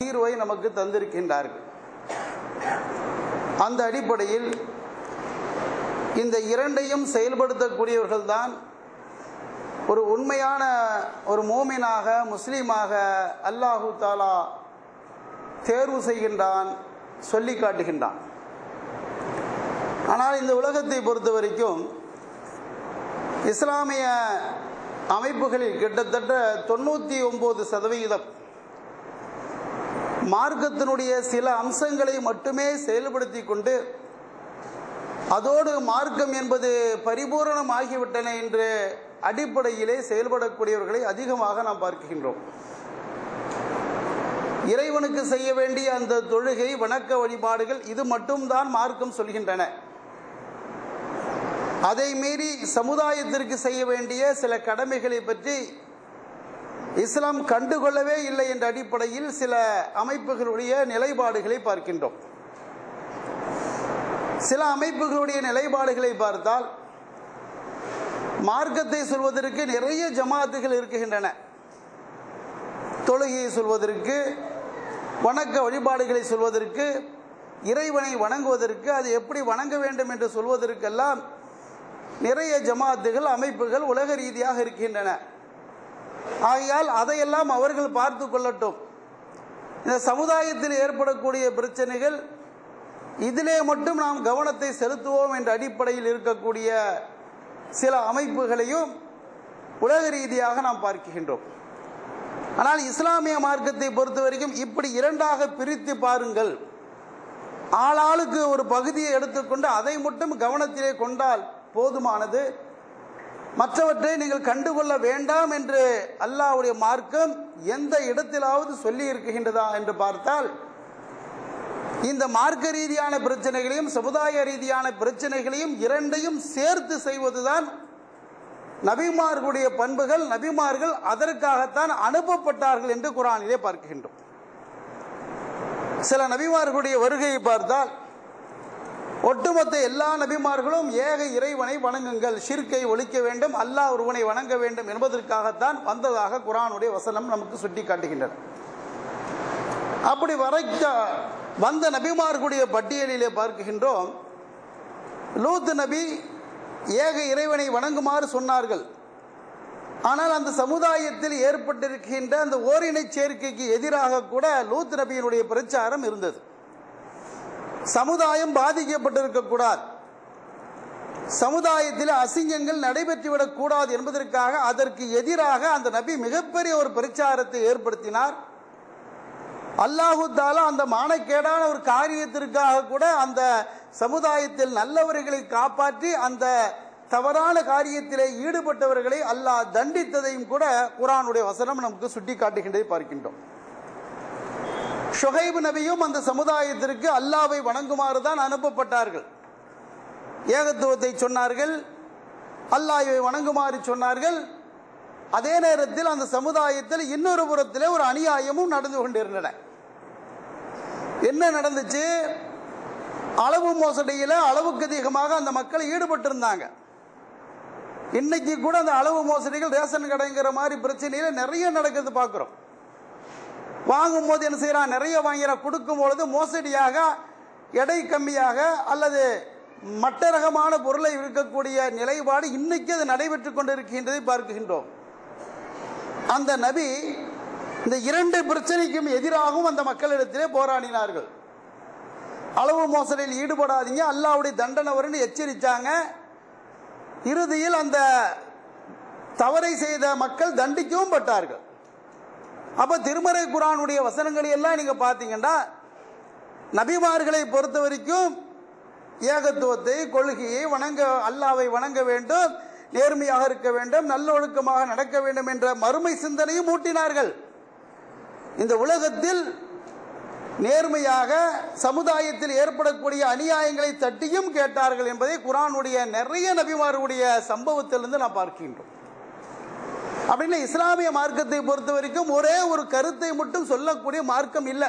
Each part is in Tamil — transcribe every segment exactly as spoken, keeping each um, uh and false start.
தீர்வை நமக்கு தந்திருக்கின்றார்கள். அந்த அடிப்படையில் இந்த இரண்டையும் செயல்படுத்தக்கூடியவர்கள்தான் ஒரு உண்மையான ஒரு மூமினாக முஸ்லீமாக அல்லாஹு தாலா தேர்வு செய்கின்றான், சொல்லி காட்டுகின்றான். ஆனால் இந்த உலகத்தை பொறுத்த வரைக்கும் இஸ்லாமிய அமைப்புகளில் கிட்டத்தட்ட தொண்ணூற்றி ஒம்பது சதவிகிதம் மார்க்கத்தினுடைய சில அம்சங்களை மட்டுமே செயல்படுத்தி கொண்டு அதோடு மார்க்கம் என்பது பரிபூரணமாகிவிட்டன என்ற அடிப்படையிலே செயல்படக்கூடியவர்களை அதிகமாக நாம் பார்க்கின்றோம். இறைவனுக்கு செய்ய வேண்டிய அந்த தொழுகை வணக்க வழிபாடுகள் இது மட்டும்தான் மார்க்கம் சொல்கின்றன. அதை மீறி சமுதாயத்திற்கு செய்ய வேண்டிய சில கடமைகளை பற்றி இஸ்லாம் கண்டுகொள்ளவே இல்லை என்ற அடிப்படையில் சில அமைப்புகளுடைய நிலைப்பாடுகளை பார்க்கின்றோம். சில அமைப்புகளுடைய நிலைப்பாடுகளை பார்த்தால் மார்க்கத்தை சொல்வதற்கு நிறைய ஜமாத்துகள் இருக்கின்றன. தொழுகையை சொல்வதற்கு, வணக்க வழிபாடுகளை சொல்வதற்கு, இறைவனை வணங்குவதற்கு, அது எப்படி வணங்க வேண்டும் என்று சொல்வதற்கெல்லாம் நிறைய ஜமாத்துகள் அமைப்புகள் உலக ரீதியாக இருக்கின்றன. ஆகையால் அதையெல்லாம் அவர்கள் பார்த்து கொள்ளட்டும். இந்த சமுதாயத்தில் ஏற்படக்கூடிய பிரச்சனைகள் இதிலே மட்டும் நாம் கவனத்தை செலுத்துவோம் என்ற அடிப்படையில் இருக்கக்கூடிய சில அமைப்புகளையும் உலக ரீதியாக நாம் பார்க்கின்றோம். ஆனால் இஸ்லாமிய மார்க்கத்தை பொறுத்த வரைக்கும் இப்படி இரண்டாக பிரித்து பாருங்கள். ஆளாளுக்கு ஒரு பகுதியை எடுத்துக்கொண்டு அதை மட்டும் கவனத்திலே கொண்டால் போதுமானது, மற்றவற்றை நீங்கள் கண்டுகொள்ள வேண்டாம் என்று அல்லாஹ்வுடைய மார்க்கம் எந்த இடத்திலாவது சொல்லி இருக்கின்றதா என்று பார்த்தால் இந்த மார்க்க ரீதியான பிரச்சனைகளையும் சமுதாய ரீதியான பிரச்சனைகளையும் இரண்டையும் சேர்த்து செய்வதுதான் நபிமார்களுடைய பண்புகள். நபிமார்கள் அதற்காகத்தான் அனுப்பப்பட்டார்கள் என்று குர்ஆனிலே பார்க்கின்றோம். சில நபிமார்களுடைய வருகையை பார்த்தால் ஒட்டுமொத்த எல்லா நபிமார்களும் ஏக இறைவனை வணங்குங்கள், ஷிர்கை ஒழிக்க வேண்டும், அல்லாஹ் ஒருவனை வணங்க வேண்டும் என்பதற்காகத்தான் வந்ததாக குர்ஆனுடைய வசனம் நமக்கு சுட்டி காட்டுகின்றன. அப்படி வரைக்க வந்த நபிமார்களுடைய பட்டியலிலே பார்க்கின்றோம், லூத் நபி ஏக இறைவனை வணங்குமாறு சொன்னார்கள். ஆனால் அந்த சமுதாயத்தில் ஏற்பட்டிருக்கின்ற அந்த ஓரினை சேர்க்கைக்கு எதிராக கூட லூத் நபியினுடைய பிரச்சாரம் இருந்தது. சமுதாயம் பாதிக்கப்பட்டிருக்கக்கூடாது, சமுதாயத்தில் அசிங்கங்கள் நடைபெற்றுவிடக் கூடாது என்பதற்காக அதற்கு எதிராக அந்த நபி மிகப்பெரிய ஒரு பிரச்சாரத்தை ஏற்படுத்தினார். அல்லாஹு தாலா அந்த மானக்கேடான ஒரு காரியத்திற்காக கூட அந்த சமுதாயத்தில் நல்லவர்களை காப்பாற்றி அந்த தவறான காரியத்திலே ஈடுபட்டவர்களை அல்லாஹ் தண்டித்ததையும் கூட குர்ஆனுடைய வசனம் நமக்கு சுட்டி காட்டுகின்றதை பார்க்கின்றோம். ஷுஹைப் நபியும் அந்த சமுதாயத்திற்கு அல்லாஹ்வை வணங்குமாறு தான் அனுப்பப்பட்டார்கள். ஏகத்துவத்தை சொன்னார்கள், அல்லாஹ்வை வணங்குமாறு சொன்னார்கள். அதே நேரத்தில் அந்த சமுதாயத்தில் இன்னொரு புறத்திலே ஒரு அநியாயமும் நடந்து கொண்டிருந்தன. என்ன நடந்துச்சு? அளவு மோசடியில் அளவுக்கு அதிகமாக அந்த மக்கள் ஈடுபட்டிருந்தாங்க. இன்னைக்கு கூட அந்த அளவு மோசடிகள் ரேஷன் கடைங்கிற மாதிரி பிரச்சனையில நிறைய நடக்கிறது பார்க்கிறோம். வாங்கும் போது என்ன செய்யறான், நிறைய வாங்கிற, கொடுக்கும் பொழுது மோசடியாக எடை கம்மியாக அல்லது மட்ட ரகமான பொருளை விற்கக்கூடிய நிலைப்பாடு இன்னைக்கு அது நடைபெற்று கொண்டிருக்கின்றதை பார்க்கின்றோம். அந்த நபி இந்த இரண்டு பிரச்சனைக்கும் எதிராகவும் அந்த மக்களிடத்திலே போராடினார்கள். அளவு மோசடியில் ஈடுபடாதீங்க, அல்லாஹ்வுடைய தண்டனை வரும்னு எச்சரித்தாங்க. இறுதியில் அந்த தவறை செய்த மக்கள் தண்டிக்கவும் பட்டார்கள். அப்ப திருமறை குர்ஆனுடைய வசனங்களை எல்லாம் நீங்க பாத்தீங்கன்னா நபிமார்களை பொறுத்த வரைக்கும் ஏகத்துவத்தை, கொள்கையை, வணங்க அல்லாஹ்வை வணங்க வேண்டும், நேர்மையாக இருக்க வேண்டும், நல்லொழுக்கமாக நடக்க வேண்டும் என்ற மறுமை சிந்தனையும் ஊட்டினார்கள். இந்த உலகத்தில் நேர்மையாக சமுதாயத்தில் ஏற்படக்கூடிய அநியாயங்களை தட்டியும் கேட்டார்கள் என்பதை குர்ஆனுடைய நிறைய நபிமார்களுடைய சம்பவத்திலிருந்து நாம் பார்க்கின்றோம். அப்படின்னு இஸ்லாமிய மார்க்கத்தை பொறுத்த வரைக்கும் ஒரே ஒரு கருத்தை மட்டும் சொல்லக்கூடிய மார்க்கம் இல்லை.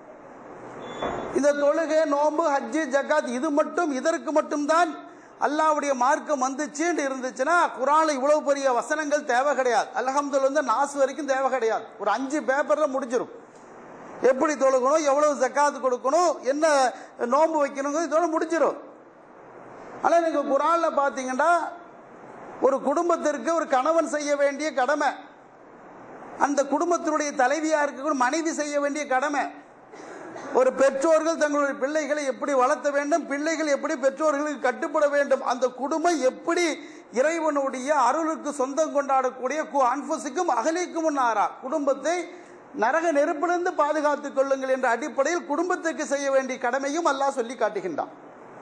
இந்த தொழுகை, நோன்பு, ஹஜ்ஜு, ஜகாத் இது மட்டும் இதற்கு மட்டும்தான் அல்லாஹ்வுடைய மார்க்கம் வந்துச்சு இருந்துச்சுன்னா குர்ஆன்ல இவ்வளவு பெரிய வசனங்கள் தேவை கிடையாது. அல்ஹம்துலில்லாஹ் நாஸ் வரைக்கும் தேவை கிடையாது. ஒரு அஞ்சு பேப்பர்ல முடிஞ்சிடும். எப்படி தொழுகணும், எவ்வளவு ஜக்காத்து கொடுக்கணும், என்ன நோன்பு வைக்கணுங்கிறது இதோட முடிச்சிடும். ஆனால் நீங்கள் குர்ஆனில் பார்த்தீங்கன்னா ஒரு குடும்பத்திற்கு ஒரு கணவன் செய்ய வேண்டிய கடமை, அந்த குடும்பத்தினுடைய தலைவியாக இருக்க மனைவி செய்ய வேண்டிய கடமை, ஒரு பெற்றோர்கள் தங்களுடைய பிள்ளைகளை எப்படி வளர்த்த வேண்டும், பிள்ளைகள் எப்படி பெற்றோர்களுக்கு கட்டுப்பட வேண்டும், அந்த குடும்பம் எப்படி இறைவனுடைய அருளுக்கு சொந்தம் கொண்டாடக்கூடிய அன்புக்கும் அகலிக்கும் நாரா குடும்பத்தை நரக நெருப்பிலிருந்து பாதுகாத்துக் கொள்ளுங்கள் என்ற அடிப்படையில் குடும்பத்துக்கு செய்ய வேண்டிய கடமையும் அல்லாஹ் சொல்லி காட்டுகின்றான்.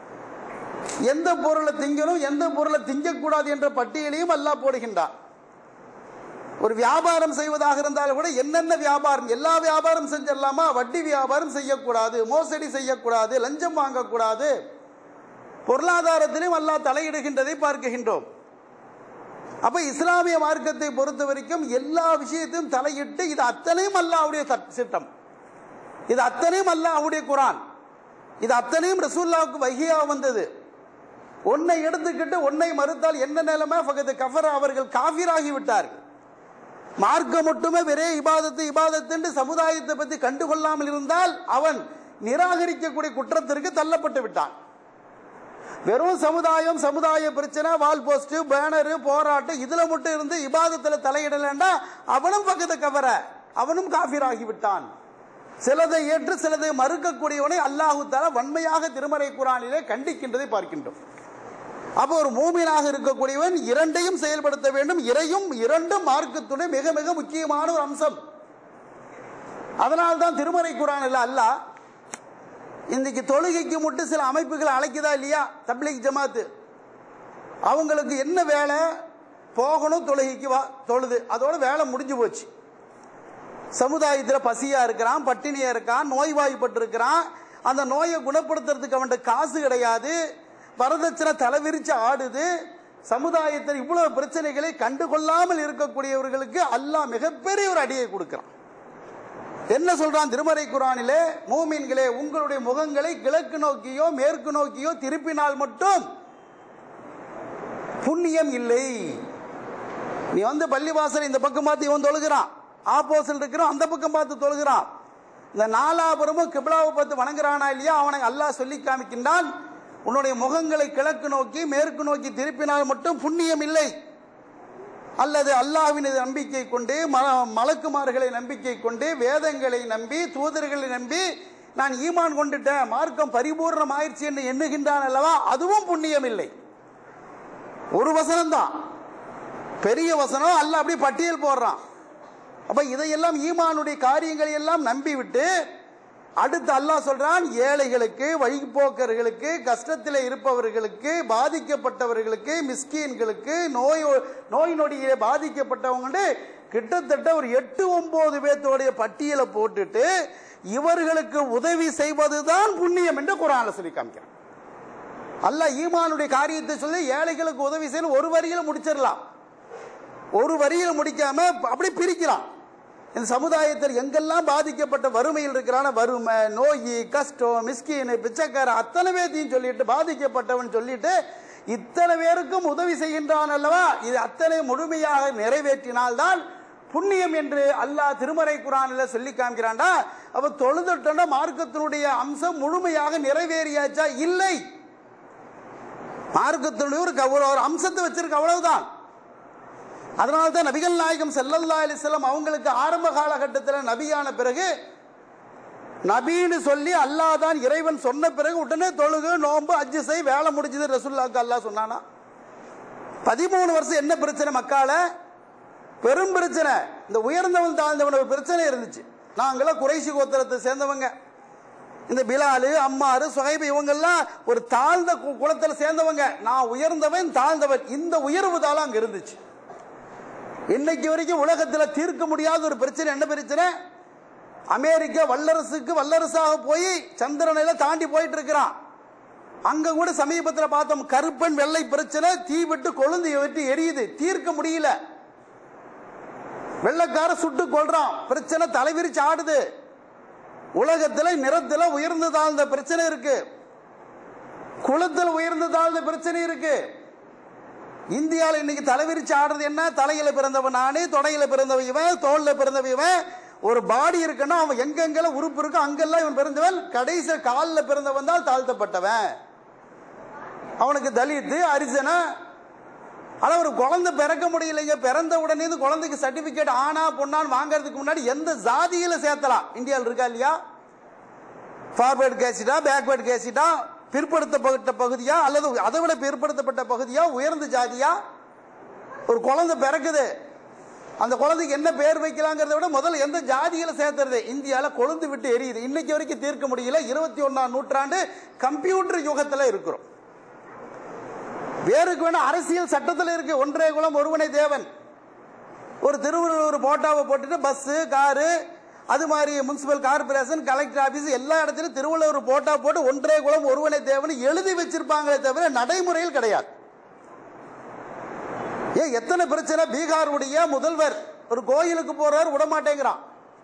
எந்த பொருளை திங்கணும் எந்த பொருளை திங்கக்கூடாது என்ற பட்டியலையும் அல்லாஹ் போடுகின்றான். ஒரு வியாபாரம் செய்வதாக இருந்தாலும் கூட என்னென்ன வியாபாரம், எல்லா வியாபாரம் செஞ்சிடலாமா? வட்டி வியாபாரம் செய்யக்கூடாது, மோசடி செய்யக்கூடாது, லஞ்சம் வாங்கக்கூடாது. பொருளாதாரத்திலும் அல்லாஹ் தலையிடுகின்றதை பார்க்கின்றோம். அப்ப இஸ்லாமிய மார்க்கத்தை பொறுத்த வரைக்கும் எல்லா விஷயத்தையும் தலையிட்டு இது அத்தனையும் அல்லாஹ்வுடைய திட்டம், இது அத்தனையும் அல்லாஹ்வுடைய குர்ஆன், இது அத்தனையும் ரசூலுல்லாஹ்வுக்கு வஹியா வந்தது. ஒன்னை எடுத்துக்கிட்டு ஒன்னை மறுத்தால் என்ன நிலைமை? ஃபகத் கஃபர, அவர்கள் காஃபிராகி விட்டார்கள். மார்க்கம் மட்டுமே வெறே இபாதத்து இபாதத்து என்று சமுதாயத்தை பற்றி கண்டுகொள்ளாமல் இருந்தால் அவன் நிராகரிக்கக்கூடிய குற்றத்திற்கு தள்ளப்பட்டு விட்டான். வெறும் சமுதாயம், சமுதாய பிரச்சனை, வால் போஸ்ட், பேனரு, போராட்டம் இதுல மட்டும் இருந்து இபாதத்தில் தலையிடலண்டா அவனும் பக்கத்து கவர, அவனும் காஃபிராகி விட்டான். சிலதை ஏற்று சிலதை மறுக்கக்கூடியவனை அல்லாஹு தஆலா வன்மையாக திருமறை குர்ஆனிலே கண்டிக்கின்றதை பார்க்கின்றோம். அப்போ ஒரு மூமினாக இருக்கக்கூடியவன் இரண்டையும் செயல்படுத்த வேண்டும். இறையும் இரண்டும் மார்க்கத்துடைய மிக மிக முக்கியமான ஒரு அம்சம். அதனால்தான் திருமறை குர்ஆனில் அல்லாஹ் இன்னைக்கு தொழுகைக்கு மட்டும் சில அமைப்புகளை அழைக்குதா இல்லையா? தப்லீக் ஜமாத்து அவங்களுக்கு என்ன வேலை? போகணும், தொழுகைக்கு வா, தொழுது, அதோட வேலை முடிஞ்சு போச்சு. சமுதாயத்தில் பசியா இருக்கிறான், பட்டினியா இருக்கான், நோய்வாய்ப்பட்டு இருக்கிறான், அந்த நோயை குணப்படுத்துறதுக்கு அவன்கிட்ட காசு கிடையாது, வரதட்சணை தலைவிரிச்சு ஆடுது. சமுதாயத்தில் இவ்வளவு பிரச்சனைகளை கண்டுகொள்ளாமல் இருக்கக்கூடியவர்களுக்கு அல்லாஹ் மிகப்பெரிய ஒரு அடியை கொடுக்கிறான். என்ன சொல்றான் திருமறை குர்ஆனிலே? மூமின்களே, உங்களுடைய முகங்களை கிழக்கு நோக்கியோ மேற்கு நோக்கியோ திருப்பினால் மட்டும் புண்ணியம் இல்லை. நீ வந்து பள்ளிவாசல் இந்த பக்கம் பார்த்து இவன் தொழுகிறான், ஆப்போசிட் இருக்கிறான் அந்த பக்கம் பார்த்து தொழுகிறான், இந்த நாலாபுரமும் கிப்லாவை பார்த்து வணங்குறானா இல்லையா? அவனை அல்லாஹ் சொல்லி காமிக்கின்றான், உன்னுடைய முகங்களை கிழக்கு நோக்கி மேற்கு நோக்கி திருப்பினால் மட்டும் புண்ணியம் இல்லை. அல்லது அல்லாஹ்வின் நம்பிக்கை கொண்டு, மலக்குமார்களை நம்பிக்கை கொண்டு, வேதங்களை நம்பி, தூதர்களை நம்பி நான் ஈமான் கொண்டுட்டேன், மார்க்கம் பரிபூர்ணம் ஆயிடுச்சு என்று எண்ணுகின்றான் அல்லவா, அதுவும் புண்ணியம் இல்லை. ஒரு வசனம் தான், பெரிய வசனம், அல்லாஹ் அப்படி பட்டியல் போடுறான். அப்ப இதையெல்லாம் ஈமானுடைய காரியங்களை எல்லாம் நம்பிவிட்டு அடுத்து அல்லாஹ் சொல்றான், ஏழைகளுக்கு, வழிபோக்கர்களுக்கு, கஷ்டத்தில் இருப்பவர்களுக்கு, பாதிக்கப்பட்டவர்களுக்கு, மிஸ்கீன்களுக்கு, நோய் நோய் நொடியிலே பாதிக்கப்பட்டவங்க கிட்டத்தட்ட ஒரு எட்டு ஒன்பது பேர்த்தோடைய பட்டியலை போட்டுட்டு இவர்களுக்கு உதவி செய்வதுதான் புண்ணியம் என்று குர்ஆன்ல சொல்லி காமிக்கிறான். அல்லாஹ் ஈமானுடைய காரியத்தை சொல்லி ஏழைகளுக்கு உதவி செய்யணும் ஒரு வரியில முடிச்சிடலாம், ஒரு வரியில முடிக்காம அப்படி பிரிக்கிறான். இந்த சமுதாயத்தில் எங்கெல்லாம் பாதிக்கப்பட்ட வறுமையில் இருக்கிறான, வறுமை, நோய், கஷ்டம், மிஸ்கீன், பிச்சைக்கார அத்தனை பேர்த்தையும் சொல்லிட்டு பாதிக்கப்பட்டவன் சொல்லிட்டு இத்தனை பேருக்கும் உதவி செய்கின்றான் அல்லவா, இது அத்தனை முழுமையாக நிறைவேற்றினால்தான் புண்ணியம் என்று அல்லாஹ் திருமறை குர்ஆனில் சொல்லி காமிக்கிறான்டா. அப்ப தொழுதுட்டா மார்க்கத்தினுடைய அம்சம் முழுமையாக நிறைவேறியாச்சா? இல்லை. மார்க்கத்தினுடைய ஒரு ஒரு அம்சத்தை வச்சிருக்க, அவ்வளவுதான். அதனால்தான் நபிகள் நாயகம் ஸல்லல்லாஹு அலைஹி வஸல்லம் அவங்களுக்கு ஆரம்ப காலகட்டத்தில் நபியான பிறகு நபின்னு சொல்லி அல்லாஹ் தான் இறைவன் சொன்ன பிறகு உடனே தொழுகு, நோன்பு, ஹஜ் செய், வேலை முடிஞ்சது ரசூலுல்லாஹ்க்கு அல்லாஹ் சொன்னானா? பதிமூணு வருஷம் என்ன பிரச்சனை? மக்கால பெரும் பிரச்சனை, இந்த உயர்ந்தவன் தாழ்ந்தவன் பிரச்சனை இருந்துச்சு. நாங்களாம் குறைஷி கோத்திரத்தை சேர்ந்தவங்க, இந்த பிலாலு, அம்மாரு, சுஹைப் இவங்கெல்லாம் ஒரு தாழ்ந்த குலத்தில் சேர்ந்தவங்க. நான் உயர்ந்தவன் தாழ்ந்தவன், இந்த உயர்வு தான் அங்க இருந்துச்சு. இன்னைக்கு வரைக்கும் உலகத்தில் தீர்க்க முடியாத ஒரு பிரச்சனை. என்ன பிரச்சனை? அமெரிக்க வல்லரசுக்கு வல்லரசாக போய் சந்திரனில தாண்டி போயிட்டு இருக்கிறான். அங்க கூட சமீபத்தில் பார்த்தோம், கருப்பன் வெள்ளை பிரச்சனை, தீ விட்டு கொழுந்து விட்டு எரியுது, தீர்க்க முடியல. வெள்ளக்கார சுட்டு கொள்றான், பிரச்சனை தலைவிரிச்சு ஆடுது. உலகத்தில் நிறத்தில் உயர்ந்து தாழ்ந்த பிரச்சனை இருக்கு, குளத்தில் உயர்ந்து தாழ்ந்த பிரச்சனை இருக்கு. இந்தியாவில் இன்னைக்கு தலைவிரிச்சு ஆடுறது என்ன? தலையில பிறந்தவன் நானே, தொடையில பிறந்தவன் இவன், தோல்ல பிறந்தவன் இவன், ஒரு பாடி இருக்குன்னா அவன் எங்கெங்கெல்லாம் உறுப்பு இருக்கோ அங்கெல்லாம் இவன் பிறந்தவன். கடைசி காலில் பிறந்தவன் தான் தாழ்த்தப்பட்டவன். அவனுக்கு தலித்து அரிசனா. ஆனால் ஒரு குழந்தை பிறக்க முடியலைங்க. பிறந்த உடனே குழந்தைக்கு சர்டிபிகேட் ஆனா பொண்ணான்னு வாங்கறதுக்கு முன்னாடி எந்த ஜாதியில சேர்த்தலாம் இந்தியாவில் இருக்கா இல்லையா? ஃபார்வர்டு கேசிட்டா, பேக்வர்டு கேசிட்டா, பிற்படுத்தப்பட்ட பகுதியா அல்லது அதை விட பிற்படுத்தப்பட்ட பகுதியா, உயர்ந்த ஜாதியா? ஒரு குழந்தை பிறக்குது, அந்த குழந்தைக்கு என்ன பேர் வைக்கலாங்கிறத விட முதல்ல எந்த ஜாதியில சேர்த்துறது இந்தியாவில் கொழுந்து விட்டு எரியுது. இன்னைக்கு வரைக்கும் தீர்க்க முடியல. இருபத்தி ஒன்னாம் நூற்றாண்டு கம்ப்யூட்டர் யுகத்தில் இருக்கிறோம். வேருக்கு வேணா அரசியல் சட்டத்தில் இருக்கு. ஒன்றே குலம் ஒருவனை தேவன். ஒரு திருவள்ளுவர் போட்டாவை போட்டுட்டு பஸ் காரு அது மாதிரி முனிசிபல் கார்பரேஷன் கலெக்டர் ஆபீஸ் எல்லா இடத்திலும் திருவள்ளுவர் போட்டா போட்டு ஒன்றே குலம் ஒருவனை தேவன் எழுதி வச்சிருப்பாங்களே தவிர நடைமுறையில் கிடையாது. ஏன் எத்தனை பிரச்சனை? பீகாருடைய முதல்வர் ஒரு கோயிலுக்கு போறார், விடமாட்டேங்கிறான்.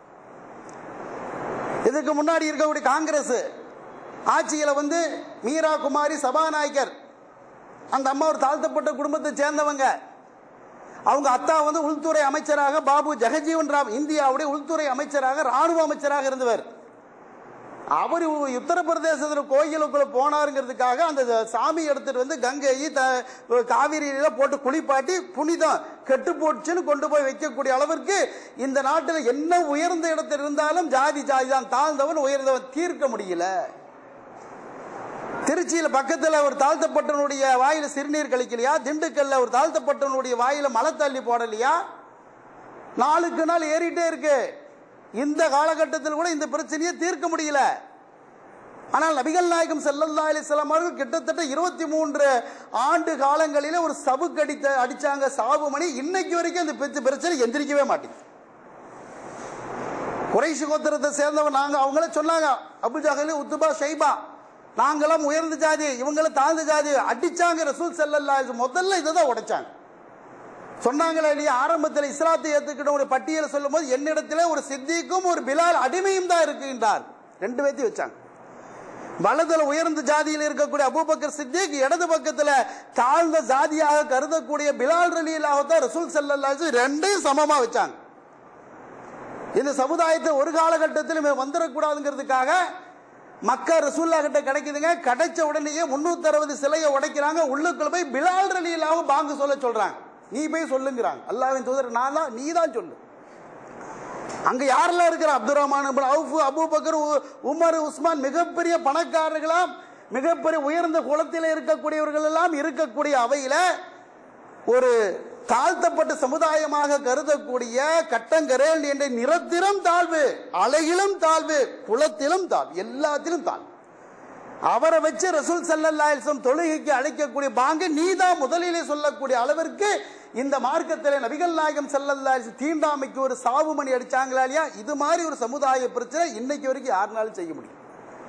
இதுக்கு முன்னாடி இருக்கக்கூடிய காங்கிரஸ் ஆட்சியில வந்து மீரா குமாரி சபாநாயகர், அந்த அம்மா ஒரு தாழ்த்தப்பட்ட குடும்பத்தை சேர்ந்தவங்க. அவங்க அத்தா வந்து உள்துறை அமைச்சராக பாபு ஜெகஜீவன் ராம், இந்தியாவுடைய உள்துறை அமைச்சராக ராணுவ அமைச்சராக இருந்தவர். அவர் உத்தரப்பிரதேசத்தில் கோயிலுக்குள்ள போனாருங்கிறதுக்காக அந்த சாமி எடுத்துட்டு வந்து கங்கை காவிரியில போட்டு குளிப்பாட்டி புனிதம் கெட்டு போச்சுன்னு கொண்டு போய் வைக்கக்கூடிய அளவிற்கு இந்த நாட்டில் என்ன உயர்ந்த இடத்தில் இருந்தாலும் ஜாதி ஜாதி தான், தாழ்ந்தவன் உயர்ந்தவன் தீர்க்க முடியல. திருச்சியில் பக்கத்தில் ஒரு தாழ்த்தப்பட்டவனுடைய வாயில சிறுநீர் கழிக்கலையா? திண்டுக்கல்ல ஒரு தாழ்த்தப்பட்டவனுடைய வாயில மலை தள்ளி போடலையா? நாளுக்கு நாள் ஏறிட்டே இருக்கு. இந்த காலகட்டத்தில் கூட இந்த பிரச்சனையை தீர்க்க முடியல. ஆனால் நபிகள் நாயகம் ஸல்லல்லாஹு அலைஹி வஸல்லம் அவர்கள் கிட்டத்தட்ட இருபத்தி மூன்று ஆண்டு காலங்களிலே ஒரு சபு கடித்த அடிச்சாங்க சாவு மணி. இன்னைக்கு வரைக்கும் அந்த பிரச்சனை எந்திரிக்கவே மாட்டேங்குது. குறைஷ் கோத்திரத்தை சேர்ந்தவன் நாங்க, அவங்களே சொன்னாங்க, அபு ஜஹல் உத்பா ஷைபா நாங்களும் உயர்ந்த ஜாதி இவங்களும் தாழ்ந்த ஜாதி. அடிச்சாங்க ரசூல் ஸல்லல்லாஹு அலைஹி வஸல்லம். முதல்ல இதை தான் உடைச்சாங்க. சொன்னாங்களே இல்லையா, ஆரம்பத்தில் இஸ்லாத்தை ஏற்றுக்கிட்ட ஒரு பட்டியலை சொல்லும் போது என்னிடத்தில் ஒரு சித்திக்கும் ஒரு பிலால் அடிமையும் தான் இருக்கின்றார். ரெண்டு பேர்த்தையும் வச்சாங்க. வலதுல உயர்ந்த ஜாதியில் இருக்கக்கூடிய அபூபக்கர் சித்திக், இடது பக்கத்தில் தாழ்ந்த ஜாதியாக கருதக்கூடிய பிலால் ரலியல்லாஹு தான் ரசூல் ஸல்லல்லாஹு அலைஹி வஸல்லம் ரெண்டையும் சமமா வச்சாங்க. இந்த சமுதாயத்தை ஒரு காலகட்டத்தில் வந்துடக்கூடாதுங்கிறதுக்காக மக்கா ரசூல்லா கிட்ட கிடைக்குதுங்க. கிடைச்ச உடனேயே முன்னூத்தி அறுபது சிலையை உடைக்கிறாங்க. உள்ளுக்குள்ள போய் பிலால் ரலியல்லாஹு பாங்கு சொல்ல சொல்றாங்க. நீ போய் சொல்லுங்கிறாங்க. அல்லாஹ்வின் தூதர் நான் தான், நீ தான் சொல்லு. அங்க யாரெல்லாம் இருக்கிற? Abdul Rahman ibn Auf, Abu Bakr, Umar, Usman, மிகப்பெரிய பணக்காரர்களாம், மிகப்பெரிய உயர்ந்த குலத்தில் இருக்கக்கூடியவர்கள் எல்லாம் இருக்கக்கூடிய அவையில ஒரு தாழ்த்தப்பட்ட சமுதாயமாக கருதக்கூடிய கட்டங்கரேல் என்ற நிறத்திலும் தாழ்வு, அழகிலும் தாழ்வு, குலத்திலும் தாழ்வு, எல்லாத்திலும் தாழ்வு. அவரை வச்சு ரசூல் ஸல்லல்லாஹு அலைஹி வஸல்லம் தொழுகைக்கு அழைக்கக்கூடிய பாங்கு நீதான் முதலிலே சொல்லக்கூடிய அளவிற்கு இந்த மார்க்கத்தில் நபிகள் நாயகம் ஸல்லல்லாஹு அலைஹி வஸல்லம் தீண்டாமைக்கு ஒரு சாவு மணி அடிச்சாங்களா இல்லையா? இது மாதிரி ஒரு சமுதாய பிரச்சனை இன்னைக்கு வரைக்கும் யாருனாலும் செய்ய முடியும்.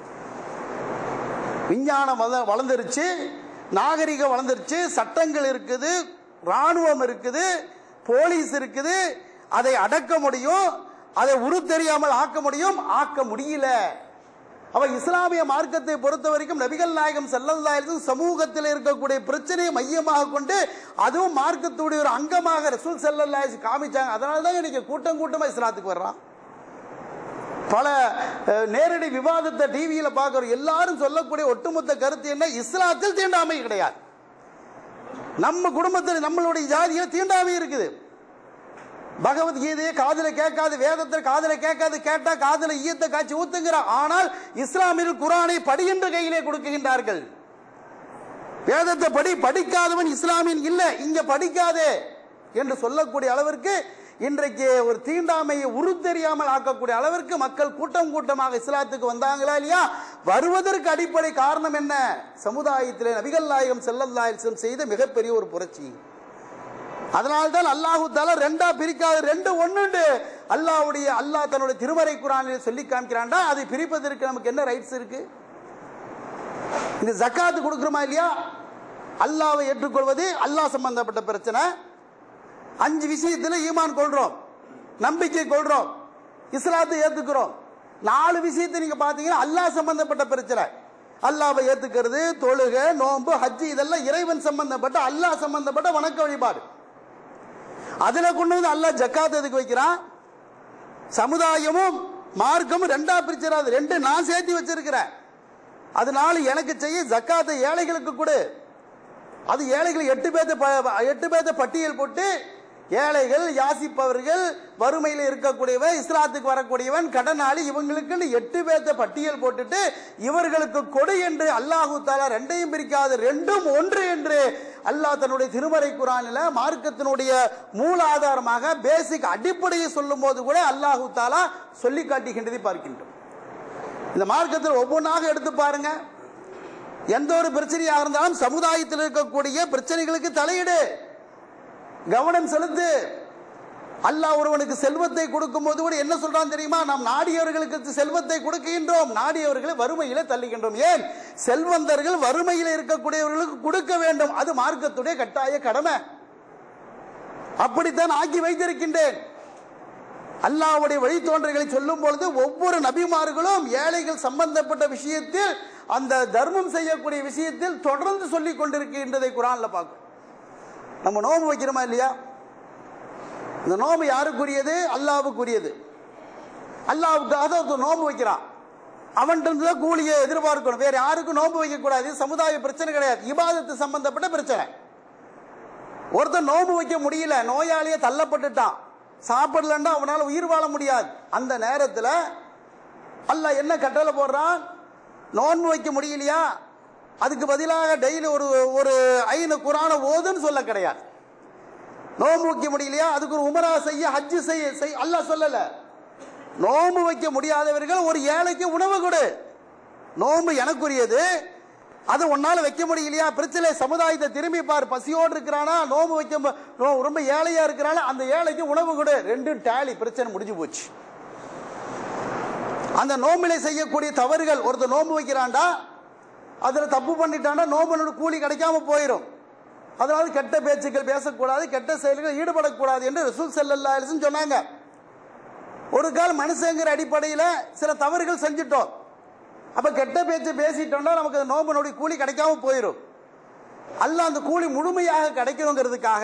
விஞ்ஞானம் வளர்ந்துருச்சு, நாகரிகம் வளர்ந்துருச்சு, சட்டங்கள் இருக்குது, ராணுவம் இருக்குது, போலீஸ் இருக்குது. அதை அடக்க முடியும், அதை உரு தெரியாமல் ஆக்க முடியும், ஆக்க முடியல. அவ இஸ்லாமிய மார்க்கத்தை பொறுத்த வரைக்கும் நபிகள் நாயகம் ஸல்லல்லாஹு அலைஹி வஸல்லம் சமூகத்தில் இருக்கக்கூடிய பிரச்சனையை மையமாக கொண்டு அதுவும் மார்க்கத்துடைய ஒரு அங்கமாக ரசூல் ஸல்லல்லாஹு அலைஹி வஸல்லம் காமிச்சாங்க. அதனால தான் இன்னைக்கு கூட்டம் கூட்டமா இஸ்லாத்துக்கு வர்றான். பல நேரடி விவாதத்தை டிவியில பார்க்கிறோம். எல்லாரும் சொல்லக்கூடிய ஒட்டுமொத்த கருத்து என்ன? இஸ்லாத்தில் தீண்டாமை கிடையாது. நம்ம குடும்பத்தில் நம்மளுடைய ஜாதியில் தீண்டாமை இருக்குது. பகவத்கீதையை காதல கேட்காது, வேதத்தை காதல கேட்காது, கேட்டா காதல ஈயத்தை காட்சி ஊத்துங்கிறார். ஆனால் இஸ்லாமில் குர்ஆனை படிக்கின்ற கையிலே கொடுக்கின்றார்கள். வேதத்தை படி, படிக்காதவன் இஸ்லாமின் இல்ல, இங்க படிக்காதே என்று சொல்லக்கூடிய அளவிற்கு இன்றைக்கு ஒரு தீண்டாமையை உரு தெரியாமல் ஆக்கக்கூடிய அளவிற்கு மக்கள் கூட்டம் கூட்டமாக இஸ்லாத்துக்கு வந்தாங்களா இல்லையா? வருவதற்கு அடிப்படை காரணம் என்ன? சமுதாயத்திலே நபிகள் நாயகம் ஸல்லல்லாஹு அலைஹி வஸல்லம் செய்த மிகப்பெரிய ஒரு புரட்சி. அதனால்தான் அல்லாஹு தஆலா ரெண்டா பிரிக்காது, ரெண்டு ஒண்ணுண்டு அல்லாஹ்வுடைய அல்லாஹ் தன்னுடைய திருமறை குர்ஆனில் சொல்லி காமிக்கிறான்டா. அதை பிரிப்பதற்கு நமக்கு என்ன ரைட்ஸ் இருக்கு? இந்த ஜகாத் கொடுக்கிறோமா இல்லையா? அல்லாஹ்வை ஏற்றுக்கொள்வது அல்லாஹ் சம்பந்தப்பட்ட பிரச்சனை. அஞ்சு விஷயத்தில் ஈமான் கொள்றோம், நம்பிக்கை கொள்றோம், இஸ்லாத்தை ஏத்துக்கிறோம். நாலு விஷயத்தை நீங்க பாத்தீங்கன்னா அல்லாஹ் சம்பந்தப்பட்ட பிரச்சனை. அல்லாஹ்வை ஏத்துக்கிறது, தொழுகை, நோன்பு, ஹஜ், இதெல்லாம் இறைவன் சம்பந்தப்பட்ட அல்லாஹ் சம்பந்தப்பட்ட வணக்க வழிபாடு. அதுல கொண்டு வந்து அல்லாஹ் ஜக்காத் எதுக்கு வைக்கிறான்? சமுதாயமும் மார்க்கமும் ரெண்டா பிரிச்சிடாது, ரெண்டு நான் சேர்த்து வச்சிருக்கிறேன். அதனால எனக்கு செய்ய ஜக்காத்தை ஏழைகளுக்கு கொடு. அது ஏழைகள் எட்டு பேர்த்த எட்டு பேர்த்த பட்டியல் போட்டு ஏழைகள், யாசிப்பவர்கள், வறுமையில் இருக்கக்கூடியவன், இஸ்லாத்துக்கு வரக்கூடியவன், கடனாளி, இவங்களுக்கு எட்டு பேர்த்த பட்டியல் போட்டுட்டு இவர்களுக்கு கொடு என்று அல்லாஹு தாலா ரெண்டையும் பிரிக்காது, ரெண்டும் ஒன்று என்று அல்லாஹ் தன்னுடைய திருமறை குர்ஆனில் மார்க்கத்தினுடைய மூல ஆதாரமாக பேசிக் அடிப்படையை சொல்லும் போது கூட அல்லாஹு தாலா சொல்லி காட்டுகின்றதை பார்க்கின்றோம். இந்த மார்க்கத்தில் ஒவ்வொன்றாக எடுத்து பாருங்க. எந்த ஒரு பிரச்சனையாக இருந்தாலும் சமுதாயத்தில் இருக்கக்கூடிய பிரச்சனைகளுக்கு தலையிடு, கவனம் செலுத்து. அல்லாஹ் ஒருவனுக்கு செல்வத்தை கொடுக்கும் போது கூட என்ன சொல்றான் தெரியுமா? நாம் நாடியவர்களுக்கு செல்வத்தை கொடுக்கின்றோம், நாடியவர்களை வறுமையில தள்ளுகின்றோம். ஏன்? செல்வந்தர்கள் வறுமையில் இருக்கக்கூடியவர்களுக்கு கொடுக்க வேண்டும், அது மார்க்கத்துடைய கட்டாய கடமை. அப்படித்தான் ஆக்கி வைத்திருக்கின்றேன். அல்லாஹ்வுடைய வழித்தோன்றல்களை சொல்லும் பொழுது ஒவ்வொரு நபிமார்களும் ஏழைகள் சம்பந்தப்பட்ட விஷயத்தில், அந்த தர்மம் செய்யக்கூடிய விஷயத்தில் தொடர்ந்து சொல்லிக் கொண்டிருக்கின்றதை குர்ஆன்ல பார்க்கும். நம்ம நோம்பு வைக்கிறோமா இல்லையா? இந்த நோம்பு யாருக்குரியது? அல்லாஹ்வுக்குரியது. அல்லாஹ்வுக்காக ஒரு நோம்பு வைக்கிறான், அவன்கிட்ட கூலியை எதிர்பார்க்கணும். வேற யாருக்கும் நோம்பு வைக்க கூடாது. சமுதாய பிரச்சனை கிடையாது, இபாதத்து சம்பந்தப்பட்ட பிரச்சனை. ஒருத்தர் நோம்பு வைக்க முடியல, நோயாளியை தள்ளப்பட்டுட்டான், சாப்பிடலன்னா அவனால உயிர் வாழ முடியாது. அந்த நேரத்தில் அல்லாஹ் என்ன கட்டளை போடுறான்? நோன்பு வைக்க முடியலையா, அதுக்கு பதிலாக டெய்லி ஒரு ஒரு ஐந்து குர்ஆனை ஓதுன்னு சொல்ல கிடையாது. நோம்பு வைக்க முடியலையா, அதுக்கு ஒரு உம்ரா செய்ய, ஹஜ் செய்ய அல்லாஹ் சொல்லல. நோம்பு வைக்க முடியாதவர்கள் ஒரு ஏழைக்கு உணவு கொடு. நோம்பு எனக்குரியது, அது ஒன்னால வைக்க முடியலையா, பிரச்சனை சமுதாயத்தை திரும்பி பார், பசியோடு இருக்கிறானா, நோம்பு வைக்க ரொம்ப ஏழையா இருக்கிறானா, அந்த ஏழைக்கு உணவு கொடு. ரெண்டு டேலி, பிரச்சனை முடிஞ்சு போச்சு. அந்த நோம்பிலே செய்யக்கூடிய தவறுகள், ஒருத்தர் நோம்பு வைக்கிறான்டா, அதுல தப்பு பண்ணிட்டான்னா நோம்பனோட கூலி கிடைக்காம போயிடும். அதனால கெட்ட பேச்சுக்கள் பேசக்கூடாது, கெட்ட செயல்கள் ஈடுபடக்கூடாது என்று ரசூல் ஸல்லல்லாஹு அலைஹி வஸல்லம் சொன்னாங்க. ஒரு கால் மனுஷங்கிற அடிப்படையில் சில தவறுகள் செஞ்சிட்டோம், அப்ப கெட்ட பேச்சு பேசிட்டோம்னா நமக்கு நோம்பனுடைய கூலி கிடைக்காம போயிடும். அல்லாஹ் அந்த கூலி முழுமையாக கிடைக்கணுங்கிறதுக்காக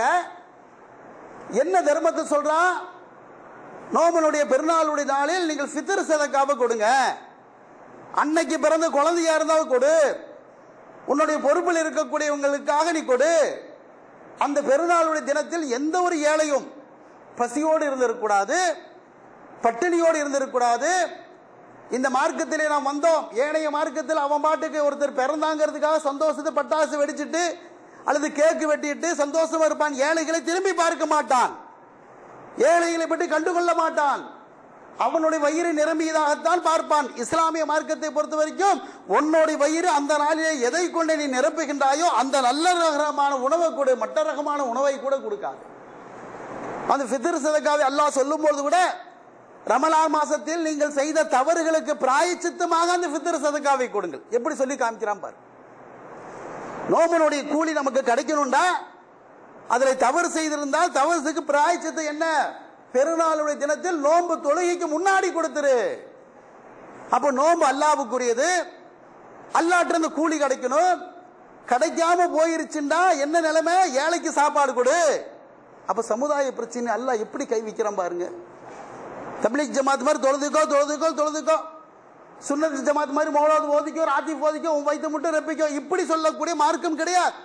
என்ன தர்மத்தை சொல்றான்? நோம்பனுடைய பெருநாளுடைய நாளில் நீங்கள் ஃபித்ர் சதக்காவை கொடுங்க. அன்னைக்கு பிறந்த குழந்தையா இருந்தாலும் கொடு, உன்னுடைய பொறுப்பில் இருக்கக்கூடியவங்களுக்காக நீ கொடு. அந்த பெருநாளுடைய தினத்தில் எந்த ஒரு ஏழையும் பசியோடு இருந்திருக்கூடாது, பட்டினியோடு இருந்திருக்கூடாது. இந்த மார்க்கத்திலே நாம் வந்தோம், ஏனைய மார்க்கத்தில் அவன் பாட்டுக்கு ஒருத்தர் பிறந்தாங்கிறதுக்காக சந்தோஷத்தை பட்டாசு வெடிச்சிட்டு அல்லது கேக்கு வெட்டிட்டு சந்தோஷமா இருப்பான். ஏழைகளை திரும்பி பார்க்க மாட்டான், ஏழைகளை பற்றி கண்டுகொள்ள மாட்டான், அவனுடைய வயிறு நிரம்பியதாகத்தான் பார்ப்பான். இஸ்லாமிய மார்க்கத்தை பொறுத்த வரைக்கும் உன்னுடைய வயிறு அந்த நாளிலே எதை கொண்டு நீ நிரப்புகின்றாயோ அந்த நல்ல ரகமான உணவை கொடு, மற்ற ரகமான உணவை கூட கொடுக்காது. அந்த ஃபித்ர் சதக்காவை அல்லாஹ் சொல்லும் பொழுது கூட ரமலான் மாசத்தில் நீங்கள் செய்த தவறுகளுக்கு பிராயச்சித்தமாக அந்த ஃபித்ர் சதக்காவை கொடுங்கள். எப்படி சொல்லி காமிக்கிறான் பாரு. நோம்பனுடைய கூலி நமக்கு கிடைக்கணும்டா, அதில் தவறு செய்திருந்தால் தவறுக்கு பிராயச்சித்தம் என்ன? பெருநாளுடைய தினத்தில் நோன்பு தொழுகைக்கு முன்னாடி கொடுத்துரு. அப்ப நோன்பு அல்லாஹ்வுக்குரியது, அல்லாஹ்ட்ட இருந்து கூலி கிடைக்கணும். கிடைக்காம போயிருச்சுண்டா என்ன நிலைமை? ஏழைக்கு சாப்பாடு கொடு. அப்ப சமுதாய பிரச்சனை அல்லாஹ் எப்படி கை வைக்கிறான் பாருங்க. தப்லீக் ஜமாத் மாதிரி தொழுதுக்கோ தொழுதுக்கோ தொழுதுக்கோ, சுன்னத் ஜமாத் மாதிரி மௌலாது ஓதிக்கோ, ராத்திப் ஓதிக்கோ, உன் வயிற்று மட்டும் ரெப்பிக்கோ, இப்படி சொல்லக்கூடிய மார்க்கம் கிடையாது.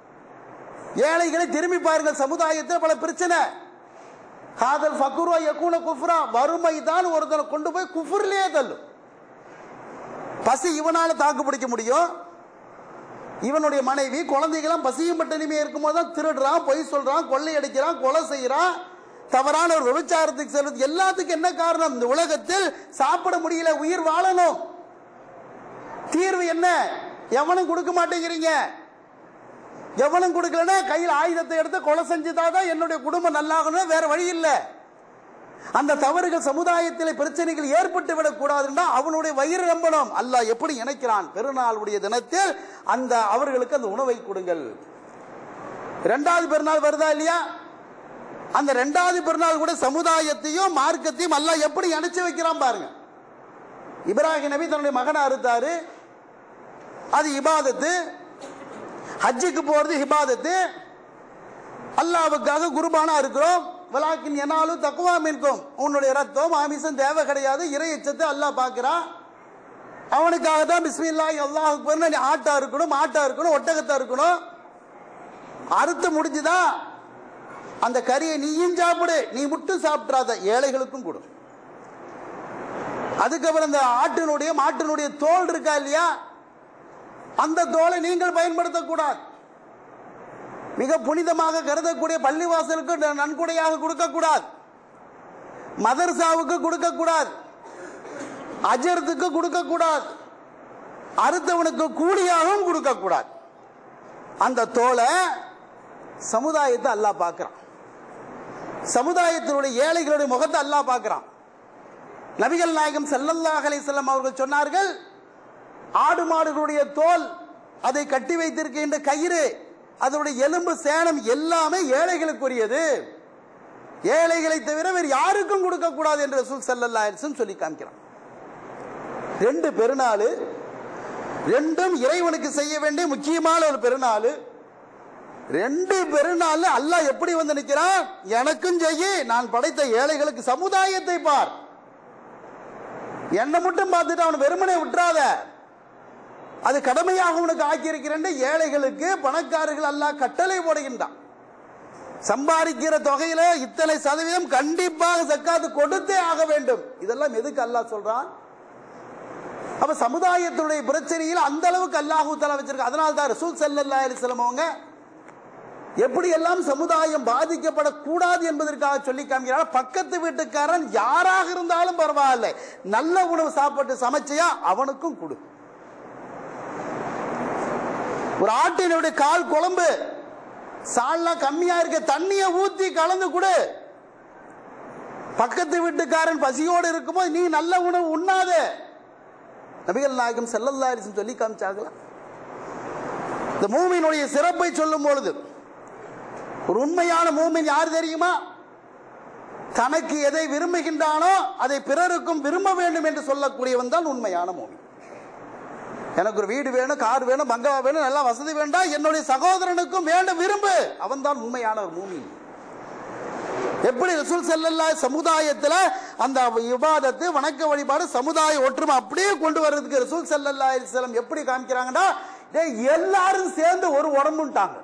ஏழைகளை திரும்பி பாருங்கள். சமுதாயத்தில் பல பிரச்சனை. காதல் ஃபக்ரா யகூன குஃப்ரா, வறுமை தான் ஒருத்தனை கொண்டு போய் குஃப்ர்லயே தள்ளும். பசி இவனால தாக்கு பிடிக்க முடியும், இவனுடைய மனைவி குழந்தைகளாம் பசியும் பட்டினிமே இருக்கும்போது தான் திருடுறான், பொய் சொல்றான், கொள்ளையடிக்கிறான், கொலை செய்யறான், தவறான ஒரு விபச்சாரத்துக்கு செல்வது. எல்லாத்துக்கும் என்ன காரணம்? இந்த உலகத்தில் சாப்பிட முடியல, உயிர் வாழணும். தீர்வு என்ன? எவனும் கொடுக்க மாட்டேங்கிறீங்க. எவனும் கொடுக்கலன்னா கையில் ஆயுதத்தை எடுத்து கொலை செஞ்சுதான் என்னுடைய குடும்பம் நல்லாகணும், வேற வழி இல்லை. அந்த தவறுகள் சமுதாயத்தில் பிரச்சனைகள் ஏற்பட்டு விடக் கூடாதுன்னா அவனுடைய வயிறு நம்பணும். அல்லாஹ் எப்படி இணைக்கிறான்? பெருநாளுடைய தினத்தில் அந்த அவர்களுக்கு அந்த உணவை கொடுங்கள். இரண்டாவது பெருநாள் வருதா இல்லையா? அந்த இரண்டாவது பெருநாள் கூட சமுதாயத்தையும் மார்க்கத்தையும் அல்லாஹ் எப்படி இணைச்சு வைக்கிறான் பாருங்க. இப்ராஹிம் நபி தன்னுடைய மகனை அறுத்தாரு, அது இபாதத்து. ஹஜ்ஜுக்கு போறது இபாதத்து. அல்லாஹ்வுக்காக குர்பானா இருக்கிறோம், வலாக்கின் என்னாலும் தக்குவா மின்கும், உன்னுடைய ரத்தம் ஆமிசம் தேவை கிடையாது, இறை எச்சத்தை அல்லாஹ் பார்க்கிறான். அவனுக்காக தான் பிஸ்மில்லாஹி அல்லாஹ் அக்பர்னு நீ ஆட்டா இருக்கணும், மாட்டா இருக்கணும், ஒட்டகத்தா இருக்கணும். அறுத்து முடிஞ்சுதா அந்த கறியை நீயும் சாப்பிடு, நீ மட்டும் சாப்பிட்றாத, ஏழைகளுக்கும் கொடு. அதுக்கப்புறம் இந்த ஆட்டினுடைய மாட்டினுடைய தோல் இருக்கா இல்லையா, அந்த தோலை நீங்கள் பயன்படுத்தக்கூடாது. மிக புனிதமாக கருதக்கூடிய பள்ளிவாசலுக்கு நன்கொடையாக கொடுக்கக்கூடாது, மதர்சாவுக்கு கொடுக்கக்கூடாது, அஜர்த்துக்கு கொடுக்கக்கூடாது, அறுத்தவனுக்கு கூலியாகவும் கொடுக்கக்கூடாது. அந்த தோலை சமுதாயத்தை அல்லாஹ் பார்க்கிறான். சமுதாயத்தினுடைய ஏழைகளுடைய முகத்தை அல்லாஹ் பார்க்கிறான். நபிகள் நாயகம் ஸல்லல்லாஹு அலைஹி வஸல்லம் அவர்கள் சொன்னார்கள், ஆடு மாடுகளுடைய தோல், அதை கட்டி வைத்திருக்கின்ற கயிறு, அதனுடைய எலும்பு சேனம் எல்லாமே ஏழைகளுக்குரியது, ஏழைகளை தவிர வேறு யாருக்கும் கொடுக்க கூடாது என்று ரசூல் ஸல்லல்லாஹு அலைஹி வஸல்லம் சொல்லி காமிக்கிறான். ரெண்டு பெருநாள், ரெண்டும் இறைவனுக்கு செய்ய வேண்டிய முக்கியமான ஒரு பெருநாள். ரெண்டு பெருநாள் அல்லாஹ் எப்படி வந்து நிற்கிறான், எனக்கும் செய்ய, நான் படைத்த ஏழைகளுக்கு சமுதாயத்தை பார், என்னை மட்டும் பார்த்துட்டு அவன் வெறுமனே விட்டுறாத, அது கடமையாக உனக்கு ஆக்கியிருக்கிறேன். ஏழைகளுக்கு பணக்காரர்கள் அல்லாஹ் கட்டளை போடுகின்றான். சம்பாதிக்கிற தொகையில இத்தனை சதவீதம் கண்டிப்பாக ஜக்காத்து கொடுத்தே ஆக வேண்டும். இதெல்லாம் எதுக்கு அல்லாஹ் சொல்றான்? அப்ப சமுதாயத்தினுடைய பிரச்சனையில் அந்த அளவுக்கு அல்லாஹ் தஆலா வச்சிருக்க. அதனால தான் ரசூல் ஸல்லல்லாஹு அலைஹி வஸல்லம் அவங்க எப்படி எல்லாம் சமுதாயம் பாதிக்கப்படக்கூடாது என்பதற்காக சொல்லி காமிக்கிறார். பக்கத்து வீட்டுக்காரன் யாராக இருந்தாலும் பரவாயில்லை, நல்ல உணவு சாப்பிட்டு சமைச்சியா அவனுக்கும் கொடு. ஒரு ஆட்டினுடைய கால் குழம்பு சால்லாம் கம்மியா இருக்க, தண்ணியை ஊத்தி கலந்து கொடு. பக்கத்து வீட்டுக்காரன் பசியோடு இருக்கும்போது நீ நல்ல உணவு உண்ணாத. நபிகள் நாயகம் ஸல்லல்லாஹு அலைஹி வஸல்லம் சொல்லி காமிச்சாங்களா? இந்த மூமினுடைய சிறப்பை சொல்லும் பொழுது, ஒரு உண்மையான மூமின் யார் தெரியுமா? தனக்கு எதை விரும்புகின்றானோ அதை பிறருக்கும் விரும்ப வேண்டும் என்று சொல்லக்கூடியவன் தான் உண்மையான மூமின். எனக்கு ஒரு வீடு வேணும், கார் வேணும், பங்களா வேணும், நல்லா வசதி வேண்டாம், என்னுடைய சகோதரனுக்கும் வேண்டும் விரும்பு, அவன் தான் உண்மையான ஒரு மூமின். எப்படி ரசூல் ஸல்லல்லாஹு சமுதாயத்தில் அந்த இபாதத்து வணக்க வழிபாடு சமுதாய ஒற்றுமை அப்படியே கொண்டு வர்றதுக்கு ரசூல் ஸல்லல்லாஹு அலைஹி வஸல்லம் எப்படி காமிக்கிறாங்கன்னா, எல்லாரும் சேர்ந்து ஒரு உடம்புட்டாங்க.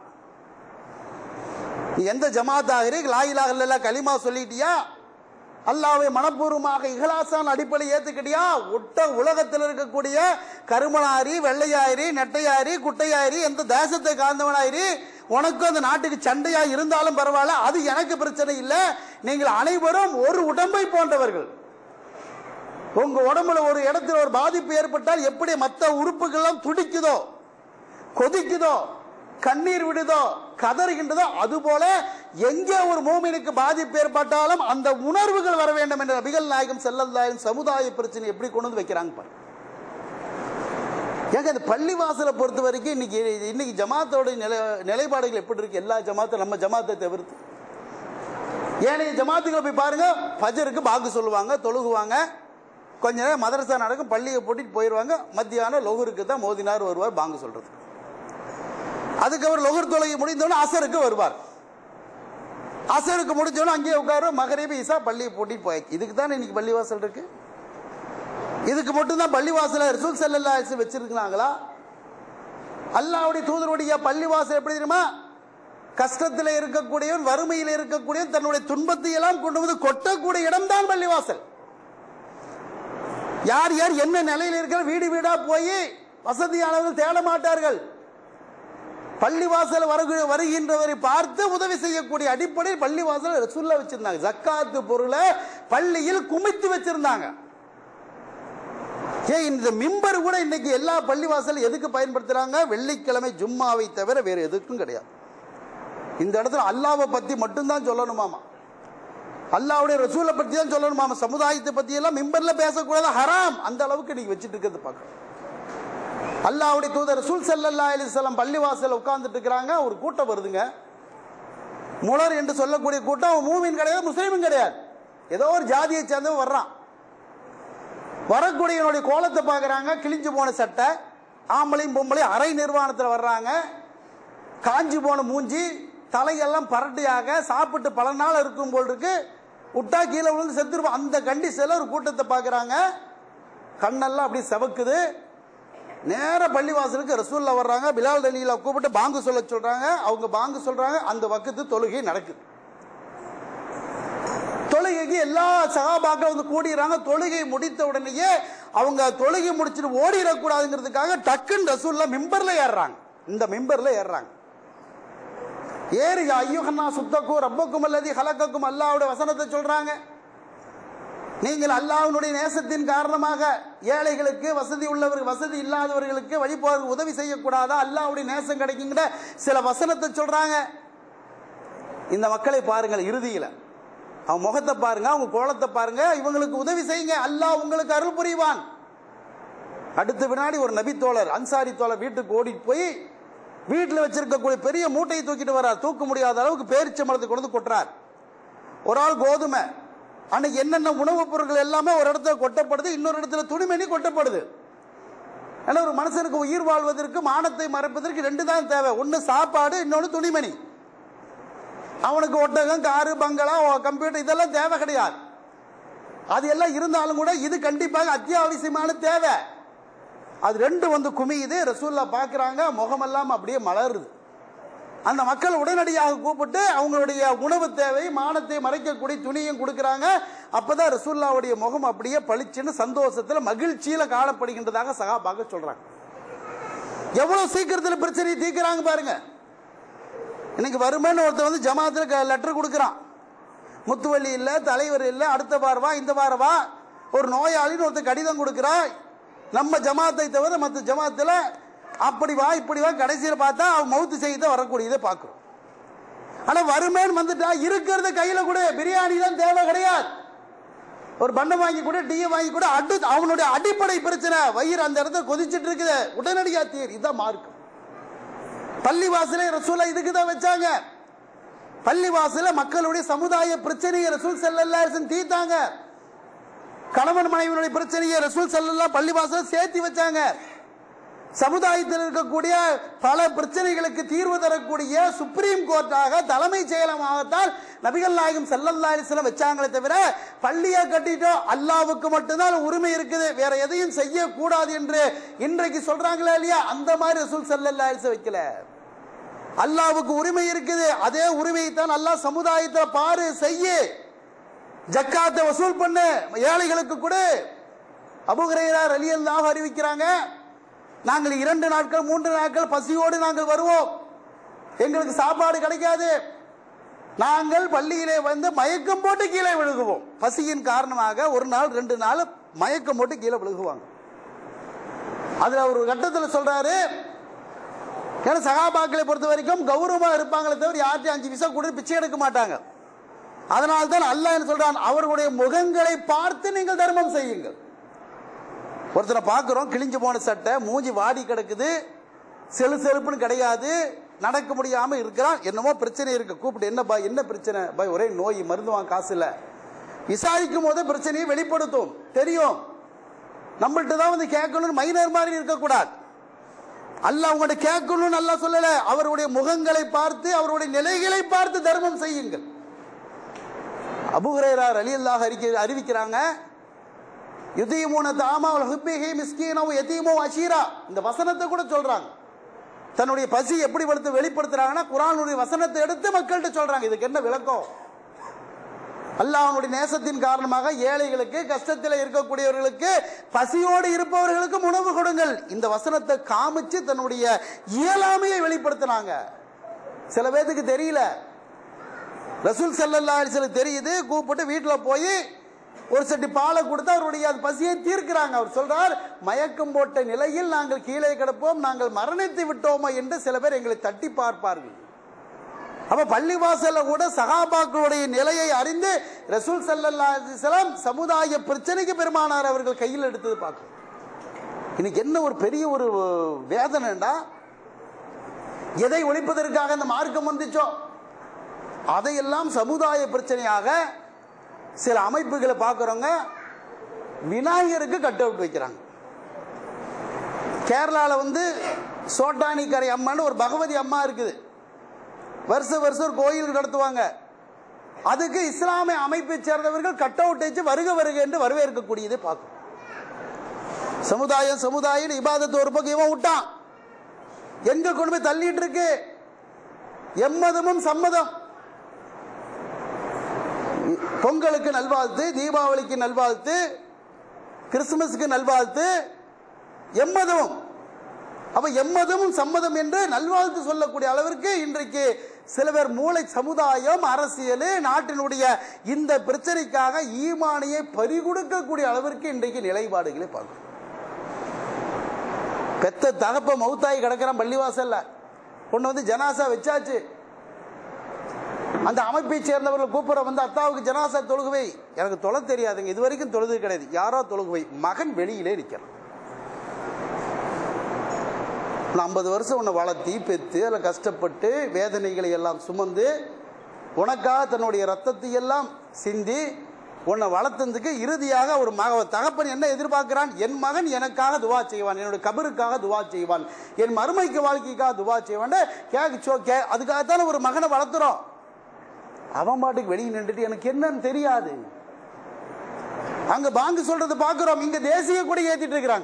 நீ எந்த ஜமாத்தாகிறீ, லா இலாஹ இல்லல்லாஹ் கலிமா சொல்லிட்டியா, அல்லாஹ்வை மனப்பூர்வமாக இஹ்லாஸான அடிப்படையில் ஏத்துக்கிட்டியா, ஒட்ட உலகத்தில் இருக்கக்கூடிய கருமனாரி, வெள்ளையாயிரி, நெட்டையாயிரி, குட்டையாயிரி, எந்த தேசத்தை காந்தவனாயிரி, உனக்கும் அந்த நாட்டுக்கு சண்டையா இருந்தாலும் பரவாயில்ல, அது எனக்கு பிரச்சனை இல்லை. நீங்கள் அனைவரும் ஒரு உடம்பை போன்றவர்கள். உங்க உடம்புல ஒரு இடத்துல ஒரு பாதிப்பு ஏற்பட்டால் எப்படி மற்ற உறுப்புகள் துடிக்குதோ, கொதிக்குதோ, கண்ணீர் விடுதோ, கதறுகின்றதோ, அதுபோல எங்கே ஒரு மூமினுக்கு பாதிப்பு ஏற்பட்டாலும் அந்த உணர்வுகள் வர வேண்டும் என்ற நபிகள் நாயகம் ஸல்லல்லாஹு அலைஹி வஸல்லம் சமுதாய பிரச்சனை எப்படி கொண்டு வந்து வைக்கிறாங்க பாருங்க. ஏங்க இந்த பள்ளிவாசலை பொறுத்த வரைக்கும் இன்னைக்கு இன்னைக்கு ஜமாத்தோட நிலை நிலைப்பாடுகள் எப்படி இருக்கு? எல்லா ஜமாத்தும் நம்ம ஜமாத்தை தவிர்த்து ஏனைய ஜமாத்துகளை போய் பாருங்க, ஃபஜருக்கு பாக்கு சொல்லுவாங்க, தொழுகுவாங்க, கொஞ்ச நேரம் மதரசா நடக்கும், பள்ளியை போட்டிட்டு போயிடுவாங்க, மத்தியானம் லொஹருக்கு தான் மோதினார் வருவார் பாங்கு சொல்றது. அதுக்கப்புறம் லொஹர் தொழுகை முடிந்தோடனே அசருக்கு வருவார், அசருக்கு முடிஞ்சோடனே அங்கேயே உட்காரு, மகரிபி இசா பள்ளியை போட்டிட்டு போய். இதுக்கு தான் இன்னைக்கு பள்ளிவாசல் இருக்கு. இதுக்கு மட்டும்தான் பள்ளிவாசல ரசூல் ஸல்லல்லாஹு அலைஹி வஸல்லம் வச்சிருக்காங்களா? அல்லாஹ்வுடைய தூதருடைய பள்ளிவாசல் எப்படி தெரியுமா? கஷ்டத்தில் இருக்கக்கூடியவன், வறுமையில் இருக்கக்கூடியவன் தன்னுடைய துன்பத்தை எல்லாம் கொண்டு வந்து கொட்டக்கூடிய இடம் தான் பள்ளிவாசல். யார் யார் என்ன நிலையில் இருக்கிற வீடு வீடா போய் வசதியானவர்கள் தேட மாட்டார்கள். பள்ளிவாசல் வருகின்றவரை பார்த்து உதவி செய்யக்கூடிய அடிப்படை பள்ளிவாசல் ரசூலுல்லாஹ் வச்சிருந்தாங்க. ஜக்காத்து பொருளை பள்ளியில் குமித்து வச்சிருந்தாங்க. ஏன் இந்த மிம்பர் கூட இன்னைக்கு எல்லா பள்ளிவாசல் எதுக்கு பயன்படுத்துறாங்க? வெள்ளிக்கிழமை ஜும்மாவை தவிர வேற எதுக்கும் கிடையாது. இந்த இடத்துல அல்லாஹ்வை பத்தி மட்டும்தான் சொல்லணுமாமா, அல்லாஹ்வுடைய ரசூலை பத்தி தான் சொல்லணுமாமா, சமுதாயத்தை பத்தி எல்லாம் மிம்பர்ல பேசக்கூடாது, ஹராம். அந்த அளவுக்கு நீங்க வச்சிட்டு இருக்கிறது பார்க்க. அல்லாஹ்வுடைய தூதர் ரசூல் ஸல்லல்லாஹு அலைஹி வஸல்லம் பள்ளிவாசல் உட்கார்ந்துட்டு இருக்கிறாங்க. ஒரு கூட்டம் வருதுங்க, முலர் என்று சொல்லக்கூடிய கூட்டம். மூமின் கிடையாது, முஸ்லீமும் கிடையாது, ஏதோ ஒரு ஜாதியை சேர்ந்தவன் வர்றான். வரக்கூடியவனுடைய கோலத்தை பார்க்குறாங்க, கிழிஞ்சு போன சட்டை, ஆம்பளையும் பொம்பளையும் அரை நிர்வாணத்தில் வர்றாங்க, காஞ்சி போன மூஞ்சி, தலையெல்லாம் பரட்டையாக சாப்பிட்டு பல நாள் இருக்கும் போல் இருக்கு, விட்டா கீழே விழுந்து செத்துருப்போம். அந்த கண்டிஷன்ல ஒரு கூட்டத்தை பார்க்குறாங்க, கண்ணெல்லாம் அப்படி செவக்குது. நேர பள்ளிவாசலுக்கு ரசூல்லா வர்றாங்க, பிலால் ரலியல்லாஹு அன்ஹு கூப்பிட்டு பாங்கு சொல்ல சொல்றாங்க. அவங்க பாங்கு சொல்றாங்க, அந்த வக்கத்து தொழுகை நடக்குது. தொழுகைக்கு எல்லா சகாபாக்களும் வந்து கூடிடுறாங்க. தொழுகை முடித்த உடனேயே அவங்க தொழுகை முடிச்சுட்டு ஓடிடக்கூடாதுங்கிறதுக்காக டக்குன்னு ரசூல்லா மிம்பர்ல ஏறுறாங்க. இந்த மிம்பர்ல ஏறுறாங்க. ஏறி ஐயுஹன்னா சுத்தக்கும் ரப்பக்கும் அல்லதி ஹலக்கக்கும் அல்லாஹ்வுடைய வசனத்தை சொல்றாங்க. நீங்கள் அல்லாஹ்வுடைய நேசத்தின் காரணமாக ஏழைகளுக்கு, வசதி உள்ளவர்கள், வசதி இல்லாதவர்களுக்கு, வழிபோருக்கு உதவி செய்யக்கூடாதா, அல்லாஹ்வுடைய நேசம் கிடைக்குங்கிற சில வசனத்தை சொல்றாங்க. இந்த மக்களை பாருங்கள், இறுதியில் அவங்க முகத்தை பாருங்க, அவங்க கோலத்தை பாருங்க, இவங்களுக்கு உதவி செய்யுங்க, அல்லாஹ் உங்களுக்கு அருள் புரிவான். அடுத்த வினாடி ஒரு நபி தோழர், அன்சாரி தோழர் வீட்டுக்கு ஓடி போய் வீட்டில் வச்சிருக்கக்கூடிய பெரிய மூட்டையை தூக்கிட்டு வர்றார். தூக்க முடியாத அளவுக்கு பேரிச்ச மரத்தை கொண்டு கொட்டுறார். ஒரு ஆள் கோதுமை, அன்னைக்கு என்னென்ன உணவுப் பொருட்கள் எல்லாமே ஒரு இடத்துல கொட்டப்படுது, இன்னொரு இடத்துல துணிமணி கொட்டப்படுது. ஏன்னா ஒரு மனுஷனுக்கு உயிர் வாழ்வதற்கு, மானத்தை மறைப்பதற்கு ரெண்டு தான் தேவை, ஒன்று சாப்பாடு, இன்னொன்று துணிமணி. அவனுக்கு ஒட்டகம், காரு, பங்களா, கம்ப்யூட்டர் இதெல்லாம் தேவை கிடையாது. அது எல்லாம் இருந்தாலும் கூட இது கண்டிப்பாக அத்தியாவசியமான தேவை. அது ரெண்டு வந்து குமியுது. ரசூல்லா பார்க்குறாங்க, முகமெல்லாம் அப்படியே மலருது. அந்த மக்கள் உடனடியாக கூப்பிட்டு அவங்களுடைய உணவு தேவை, மானத்தை மறைக்கக்கூடிய துணியும் கொடுக்குறாங்க. அப்பதான் ரசூல்லாவுடைய முகம் அப்படியே பளிச்சுன்னு சந்தோஷத்தில் மகிழ்ச்சியில் காணப்படுகின்றதாக சகாபாக சொல்றாங்க. எவ்வளவு சீக்கிரத்தில் பிரச்சனையை தீர்க்கிறாங்க பாருங்க. இன்னைக்கு வருமேன்னு ஒருத்தர் வந்து ஜமாத்தில் லெட்டர் கொடுக்குறான். முத்துவள்ளி இல்லை, தலைவர் இல்லை, அடுத்த வாரவா இந்த வாரவா ஒரு நோயாளின்னு ஒருத்தர் கடிதம் கொடுக்குறான். நம்ம ஜமாத்தை தவிர மற்ற ஜமாத்தில் அப்படி வா இப்படி வா, கடைசியில் பார்த்தா அவன் மவுத்து செய்த வரக்கூடியதை பார்க்குறோம். ஆனால் வருமேன்னு வந்துட்டா இருக்கிறத கையில் கூட, பிரியாணி தான் தேவை கிடையாது. ஒரு பண்ணை வாங்கி கூட, டீயை வாங்கி கூட, அடு அவனுடைய அடிப்படை பிரச்சனை வயிறு அந்த இடத்துல கொதிச்சுட்டு இருக்குது, உடனடியாக தீர். இதுதான் மார்க்கம். பள்ளிவாசலை ரசூலா இதுக்கு தான் வச்சாங்க. பள்ளிவாசல மக்களுடைய சமுதாய பிரச்சனையை ரசூல் ஸல்லல்லாஹு அலைஹி வஸல்லம் தீர்த்தாங்க. கணவன் மனைவியுடைய பிரச்சனையை ரசூல் ஸல்லல்லாஹு பள்ளிவாசல சேர்த்து வச்சாங்க. சமுதாயத்தில் இருக்கக்கூடிய பல பிரச்சனைகளுக்கு தீர்வு தரக்கூடிய சுப்ரீம் கோர்ட்டாக, தலைமை செயலமாகத்தான் நபிகள் நாயகம் ஸல்லல்லாஹு அலைஹி வஸல்லம் வச்சாங்களே தவிர, பள்ளியை கட்டிட்டோம் அல்லாஹ்வுக்கு மட்டும்தான் உரிமை இருக்குது, வேற எதையும் செய்யக்கூடாது என்று இன்றைக்கு சொல்றாங்களா இல்லையா, அந்த மாதிரி ரசூல் ஸல்லல்லாஹு அலைஹி வஸல்லம் வைக்கல. அல்லாஹ்வுக்கு உரிமை இருக்குது, அதே உரிமையை தான் அல்லாஹ் சமுதாயத்தை பாரு, செய்ய, ஜக்காத்தை வசூல் பண்ணு, ஏழைகளுக்கு கொடு. அபூ ஹுரைரா ரலியல்லாஹு அன்ஹு அறிவிக்கிறாங்க, நாங்கள் இரண்டு நாட்கள் மூன்று நாட்கள் பசியோடு நாங்கள் வருவோம், எங்களுக்கு சாப்பாடு கிடைக்காது, நாங்கள் பள்ளியிலே வந்து மயக்கம் போட்டு கீழே விழுகுவோம். பசியின் காரணமாக ஒரு நாள் ரெண்டு நாள் மயக்கம் போட்டு கீழே விழுகுவாங்க. அதுல ஒரு கட்டத்தில் சொல்றாரு, ஏன்னா சகாபாக்களை பொறுத்த வரைக்கும் கௌரவமா இருப்பாங்களே தவிர யார்ட்டையும் அஞ்சு விசா கூட பிச்சை எடுக்க மாட்டாங்க. அதனால தான் அல்லாஹ் என்ன சொல்றான், அவர்களுடைய முகங்களை பார்த்து நீங்கள் தர்மம் செய்யுங்கள். ஒருத்தரை பார்க்குறோம், கிழிஞ்சு போன சட்டை, மூஞ்சி வாடி கிடக்குது, செலு செலுப்புன்னு கிடையாது, நடக்க முடியாம இருக்கிறான், என்னமோ பிரச்சனை இருக்கு. கூப்பிட்டு, என்ன பாய் என்ன பிரச்சனை? பாய் ஒரே நோய், மருந்து வாங்க காசு இல்லை. விசாரிக்கும் போதே பிரச்சனையை வெளிப்படுத்தும், தெரியும். நம்மள்கிட்ட தான் வந்து கேட்கணும்னு மைனர் மாதிரி இருக்கக்கூடாது. அல்லாஹ் உங்கள்கிட்ட கேட்கணும்னு நல்லா சொல்லல, அவருடைய முகங்களை பார்த்து, அவருடைய நிலைகளை பார்த்து தர்மம் செய்யுங்கள். அபூ ஹுரைரா ரலியல்லாஹு அன்ஹு அறிவிக்கிறாங்க, யுதீமுன தாமா ஹுப்பிஹி மிஸ்கீனோ யதீமோ அஷீரா, இந்த வசனத்தை கூட சொல்றாங்க. தன்னுடைய பசி எப்படி படுத்து வெளிப்படுத்துறாங்கன்னா, குர்ஆனுடைய வசனத்தை எடுத்து மக்கள்கிட்ட சொல்றாங்க. இதுக்கு என்ன விளக்கம்? அல்லாஹ்வுடைய நேசத்தின் காரணமாக ஏழைகளுக்கு, கஷ்டத்தில் இருக்கக்கூடியவர்களுக்கு, பசியோடு இருப்பவர்களுக்கு உணவு கொடுங்கள். இந்த வசனத்தை காமிச்சு தன்னுடைய இயலாமையை வெளிப்படுத்தினாங்க. சில பேருக்கு தெரியல, ரசூல் ஸல்லல்லாஹு அலைஹி வஸல்லம் தெரியுது. கூப்பிட்டு வீட்டில் போய் ஒரு சட்டி பாலை கொடுத்து அவருடைய பசியை தீர்க்கிறாங்க. அவர் சொல்றார், மயக்கம் போட்ட நிலையில் நாங்கள் கீழே கிடப்போம், நாங்கள் மரணித்து விட்டோமா என்று சில பேர் எங்களை தட்டி பார்ப்பார்கள். அப்ப பள்ளிவாசல்ல கூட சகாபாக்களுடைய நிலையை அறிந்து ரசூல் ஸல்லல்லாஹு அலைஹி வஸல்லம் சமுதாய பிரச்சனைக்கு பெருமானார் அவர்கள் கையில் எடுத்தது பார்க்கணும். இன்னைக்கு என்ன ஒரு பெரிய ஒரு வேதனைண்டா, எதை ஒழிப்பதற்காக இந்த மார்க்கம் வந்துச்சோ அதையெல்லாம் சமுதாய பிரச்சனையாக சில அமைப்புகளை பார்க்குறவங்க விநாயகருக்கு கட் அவுட் வைக்கிறாங்க. கேரளாவில் வந்து சோட்டானிக்கரை அம்மான்னு ஒரு பகவதி அம்மா இருக்குது. வருஷ வருஷம் ஒரு கோயில் நடத்துவாங்க. அதுக்கு இஸ்லாமிய அமைப்பை சேர்ந்தவர்கள் கட் அவுட் வச்சு வருக வருக என்று வரவேற்கக்கூடியதை பார்க்கும். சமுதாயம் சமுதாயம் இபாதத்து ஒரு பக்கம் இவன் விட்டான், எங்க கொண்டு போய் தள்ளிட்டு இருக்கு. எம்மதமும் சம்மதம். பொங்கலுக்கு நல்வாழ்த்து, தீபாவளிக்கு நல்வாழ்த்து, கிறிஸ்துமஸுக்கு நல்வாழ்த்து, எம்மதமும். அப்ப எம்மதமும் சம்மதம் என்று நல்வாழ்த்து சொல்லக்கூடிய அளவிற்கு இன்றைக்கு சில பேர் மூளை சமுதாயம் அரசியல் நாட்டினுடைய இந்த பிரச்சனைக்காக ஈமானியை பறிகொடுக்கக்கூடிய அளவிற்கு இன்றைக்கு நிலைப்பாடுகளை பார்க்கணும். பெத்த தகப்ப மௌத்தாய் கிடக்கிறான் பள்ளிவாசல்ல, கொண்டு வந்து ஜனாசா வச்சாச்சு. அந்த அமைப்பை சேர்ந்தவர்கள் கூப்பிட வந்து அத்தாவுக்கு ஜனாசா தொழுகுவை. எனக்கு தொலை தெரியாதுங்க, இது வரைக்கும் தொழுது கிடையாது. யாரோ தொழுகுவை. மகன் வெளியிலே நிற்கிறான். ஐம்பது வருஷம் உன்னை வளர்த்தி பெற்று அதில் கஷ்டப்பட்டு வேதனைகளை எல்லாம் சுமந்து உனக்காக தன்னுடைய ரத்தத்தை எல்லாம் சிந்தி உன்னை வளர்த்ததுக்கு இறுதியாக ஒரு மக தகப்பன் என்ன எதிர்பார்க்கிறான்? என் மகன் எனக்காக துவா செய்வான், என்னுடைய கபருக்காக துவா செய்வான், என் மறுமைக்கு வாழ்க்கைக்காக துவா செய்வான். கேச்சோ கே அதுக்காகத்தானே ஒரு மகனை வளர்த்துறோம். அவன் பாட்டுக்கு வெளியே நின்றுட்டு எனக்கு என்னன்னு தெரியாது. அங்க பாங்கு சொல்றது பார்க்கிறோம், இங்க தேசிய கொடி ஏத்திட்டு இருக்கிறாங்க.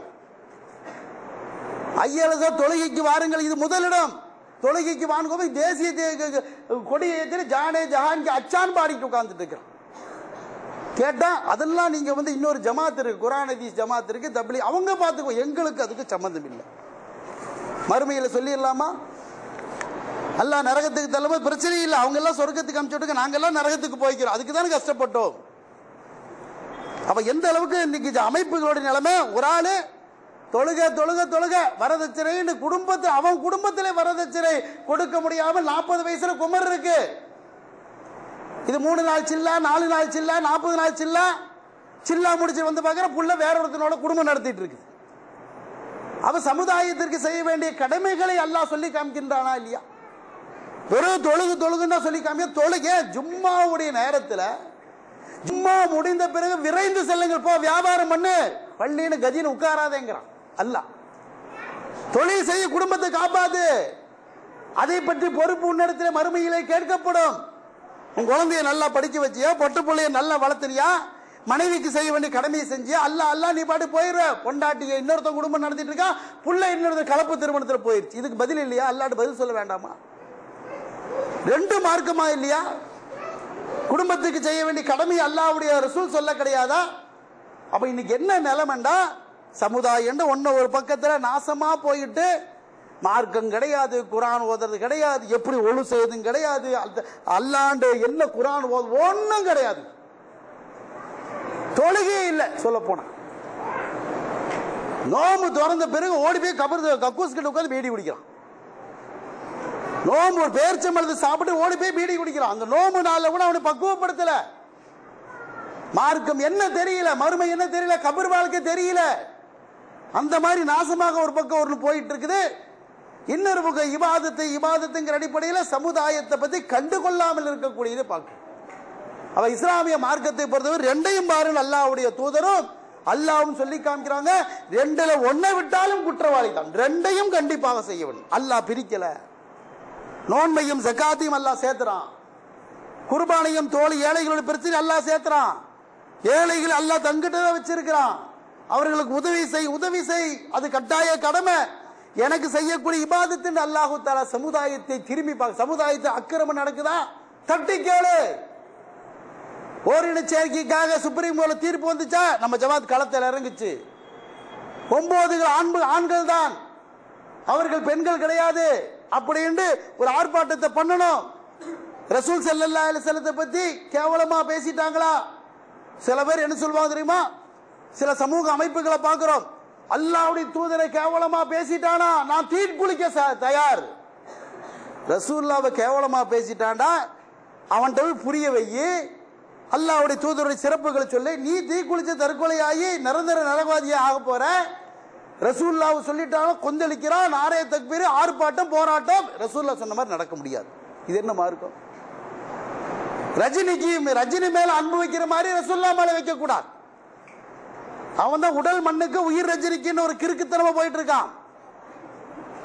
ஐயலசோ தொழுகைக்கு வாருங்கள், இது முதலிடம். தொழுகைக்கு வாங்க தேசிய கொடியை ஏற்றி ஜானே ஜஹான் அச்சான் பாடிட்டு உட்கார்ந்துட்டு இருக்கிறான். கேட்டா அதெல்லாம் நீங்க வந்து இன்னொரு ஜமாத் இருக்கு, குர்ஆன் ஹதீஸ் ஜமாத் இருக்கு, தப்லீக், அவங்க பார்த்துக்கோ, எங்களுக்கு அதுக்கு சம்பந்தம் இல்லை. மறுமையில சொல்லிடலாமா? அல்லாஹ் நரகத்துக்கு தள்ளும்போது பிரச்சனை இல்லை, அவங்க எல்லாம் சொர்க்கத்துக்கு அனுப்பிச்சுட்டு நாங்கெல்லாம் நரகத்துக்கு போய்க்கிறோம். அதுக்கு தானே கஷ்டப்பட்டோம். அப்ப எந்த அளவுக்கு இன்னைக்கு அமைப்புகளோட நிலைமை, ஒரு ஆளு தொழுக தொழுக தொழுக வரதட்சணை குடும்பத்தை அவன் குடும்பத்திலே வரதட்சணை கொடுக்க முடியாமல் நாற்பது வயசுல குமர் இருக்கு. இது மூணு நாள் சில்லா, நாலு நாள் சில்லா, நாற்பது நாள் சில்லா, சில்லா முடிச்சு வந்து பார்க்கிற புள்ள வேற ஒருத்தனோட குடும்பம் நடத்திட்டு இருக்கு. அவ சமுதாயத்திற்கு செய்ய வேண்டிய கடமைகளை அல்லாஹ் சொல்லி காமிக்கின்றானா இல்லையா? வெறும் தொழுகு தொழுகுன்னா சொல்லி காமிக்க. தொழுக ஜும்மாவுடைய நேரத்தில் ஜும்மா முடிந்த பிறகு விரைந்து செல்லுங்கள், போ வியாபாரம் பண்ணு, பள்ளின்னு கதின்னு உட்காராதேங்கிறான் அல்லாஹ். தொழில் செய்ய குடும்பத்தை காப்பாது, அதை பற்றி பொறுப்பு உன்னிடத்தில் மறுமையிலே கேட்கப்படும். உன் குழந்தைய நல்லா படிக்க வச்சியா, பொட்டு பிள்ளைய நல்லா வளர்த்துறியா, மனைவிக்கு செய்ய வேண்டிய கடமையை செஞ்சியா, அல்ல அல்ல நீ பாட்டு போயிடுற. பொண்டாட்டிய இன்னொருத்த குடும்பம் நடத்திட்டு இருக்கா, புள்ள இன்னொருத்த கலப்பு திருமணத்தில் போயிருச்சு. இதுக்கு பதில் இல்லையா? அல்லாட்டு பதில் சொல்ல வேண்டாமா? ரெண்டு மார்க்கமா இல்லையா? குடும்பத்துக்கு செய்ய வேண்டிய கடமை அல்லாஹ்வுடைய ரசூல் சொல்ல கிடையாதா? அப்ப இன்னைக்கு என்ன நிலைமைண்டா, சமுதாயம் ஒன்னு ஒரு பக்கத்துல நாசமா போயிட்டு மார்க்கம் கிடையாது, குரான் ஓதுறது கிடையாது, எப்படி ஒழு செய்யறதும் கிடையாது, அல்லாண்டு என்ன குரான் ஓது ஒன்னும் கிடையாது, தொழுகே இல்லை. சொல்ல போனா நோம்பு திறந்த பிறகு ஓடி போய் கபர் கக்கூஸ் கிட்ட உட்காந்து பீடி குடிக்கிறான். நோம்பு ஒரு பேர்ச்சம்பழத்தை சாப்பிட்டு ஓடி போய் பீடி குடிக்கிறான். அந்த நோம்பு நாள்ல கூட அவனை பக்குவப்படுத்தல. மார்க்கம் என்ன தெரியல, மறுமை என்ன தெரியல, கபர் வாழ்க்கை தெரியல. அந்த மாதிரி நாசமாக ஒரு பக்கம் ஒரு போயிட்டு இருக்குது. இன்னொரு பக்கம் இபாதத்தை இபாதத்துங்கிற அடிப்படையில் சமுதாயத்தை பத்தி கண்டுகொள்ளாமல் இருக்கக்கூடியதை பார்க்க. அவ இஸ்லாமிய மார்க்கத்தை பொறுத்தவரை ரெண்டையும் பாருங்கள். அல்லாஹ்வுடைய தூதரும் அல்லாஹ்வும் சொல்லி காமிக்கிறாங்க, ரெண்டுல ஒன்னை விட்டாலும் குற்றவாளி தான், ரெண்டையும் கண்டிப்பாக செய்ய வேண்டும். அல்லாஹ் பிரிக்கல. நோன்மையும் ஜகாத்தையும் அல்லாஹ் சேர்த்துறான், குர்பானையும் தோல் ஏழைகளோட பிரச்சனை அல்லாஹ் சேர்த்துறான். ஏழைகள் அல்லாஹ் தங்கிட்ட வச்சிருக்கிறான், அவர்களுக்கு உதவி செய் உதவி செய், அது கட்டாய கடமை. எனக்கு செய்யக்கூடிய இபாதத்து அல்லாஹு தஆலா சமுதாயத்தை திரும்பி பார்க்க. சமுதாயத்தை அக்கிரமம் நடக்குதா, தட்டி கேளு. ஓரின சேர்க்கைக்காக சுப்ரீம் கோர்ட்ல தீர்ப்பு வந்துச்சா, நம்ம ஜமாத் களத்தில் இறங்குச்சு. ஒன்பது ஆண்கள் தான், அவர்கள் பெண்கள் கிடையாது அப்படின்னு ஒரு ஆர்ப்பாட்டத்தை பண்ணணும். ரசூல் ஸல்லல்லாஹு அலைஹி வஸல்லம் பத்தி கேவலமா பேசிட்டாங்களா? சில பேர் என்ன சொல்வாங்க தெரியுமா? சில சமூக அமைப்புகளை பார்க்கிறோம், அல்லாஹ்வுடைய தூதரை கேவலமா பேசிட்டானா நான் தீ குளிக்க தயார். ரசூலுல்லாஹ்வை கேவலமா பேசிட்டான்டா, அவன்கிட்ட புரிய வையி, அல்லாஹ்வுடைய தூதருடைய சிறப்புகளை சொல்லி, நீ தீ குளிச்ச தற்கொலை ஆகி நிரந்தர நரகவாதியா ஆக போற. ரசூலுல்லாஹ் சொல்லிட்டாலும் கொந்தளிக்கிறான், நாரே தக்பீர், ஆர்ப்பாட்டம், போராட்டம். ரசூலுல்லாஹ் சொன்ன மாதிரி நடக்க முடியாது. இது என்ன மார்க்கம்? ரஜினிக்கு ரஜினி மேல அன்பு வைக்கிற மாதிரி ரசூலுல்லாஹ் மேல வைக்க கூடாது. அவன் தான் உடல் மண்ணுக்கு உயிர் ரஜினிக்குன்னு ஒரு கிறுக்குத்தனமா போயிட்டு இருக்கான்.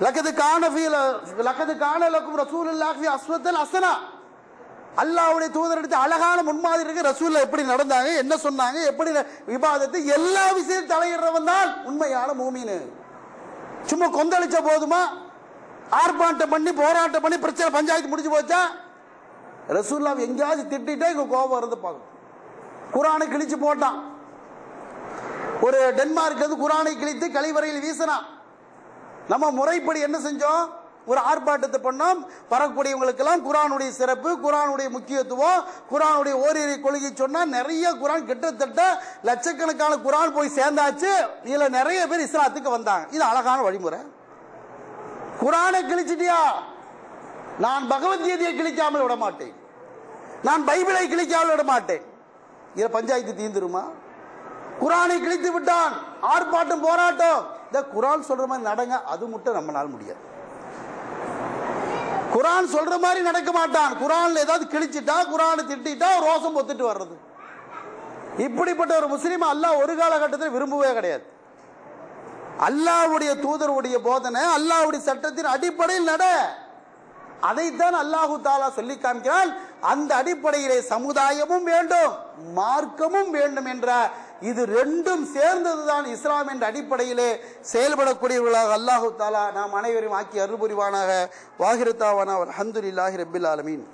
லக்கது கான ஃபீ லக்கது கான லக்கும் ரசூலுல்லாஹி ஃபீ உஸ்வத்துன் ஹஸனா. அல்லாஹ்வுடைய தூதர் எடுத்து அழகான முன்மாதிரி இருக்கு. ரசூலுல்லாஹ் எப்படி நடந்தாங்க, என்ன சொன்னாங்க, எப்படி இபாதத்து, எல்லா விஷயத்தையும் தலையிடுறவன் தான் உண்மையான மூமின். சும்மா கொந்தளிச்ச போதுமா, ஆர்ப்பாட்டம் பண்ணி போராட்டம் பண்ணி பிரச்சனை பஞ்சாயத்து முடிஞ்சு போச்சா? ரசூலுல்லாஹ் எங்கேயாவது திட்டிட்டே இங்க கோபம் இருந்து பார்க்கணும். குரானை கிழிச்சு போட்டான். ஒரு டென்மார்க் வந்து குரானை கிழித்து கழிவறையில் வீசினான். நம்ம முறைப்படி என்ன செஞ்சோம்? ஒரு ஆர்ப்பாட்டத்தை பண்ணோம். வரக்கூடியவங்களுக்கெல்லாம் குரானுடைய சிறப்பு, குரானுடைய முக்கியத்துவம், குரானுடைய ஓரிரை கொள்கை சொன்னா நிறைய குரான், கிட்டத்தட்ட லட்சக்கணக்கான குரான் போய் சேர்ந்தாச்சு. இதுல நிறைய பேர் இஸ்லாத்துக்கு வந்தாங்க. இது அழகான வழிமுறை. குரானை கிழிச்சிட்டியா? நான் பகவத்கீதையை கிழிக்காமல் விட மாட்டேன், நான் பைபிளை கிழிக்காமல் விட மாட்டேன். இதுல பஞ்சாயத்து தீந்துருமா? குரானை கிழித்து விட்டான், ஆர்ப்பாட்டம் போராட்டம். இந்த குரான் சொல்ற மாதிரி நடங்க, அது மட்டும் நம்மளால முடியாது. குரான் சொல்ற மாதிரி நடக்க மாட்டான். குரான்ல ஏதாவது கிழிச்சிட்டா, குரானை திட்டா ரோசம் பொத்துட்டு வர்றது. இப்படிப்பட்ட ஒரு முஸ்லீம் அல்லாஹ் ஒரு காலகட்டத்தில் விரும்பவே கிடையாது. அல்லாஹ்வுடைய தூதருடைய போதனை, அல்லாஹ்வுடைய சட்டத்தின் அடிப்படையில் நட. அதைத்தான் அல்லாஹு தாலா சொல்லி காமிக்கிறான். அந்த அடிப்படையிலே சமுதாயமும் வேண்டும், மார்க்கமும் வேண்டும் என்ற இது ரெண்டும் சேர்ந்ததுதான் இஸ்லாம் என்ற அடிப்படையிலே செயல்படக்கூடியவர்களாக அல்லாஹு தாலா நாம் அனைவரையும் ஆக்கி அருள் புரிவானாக. வாஹிரத்தாவானா அல்ஹம்துலில்லாஹி ரப்பில் ஆலமீன்.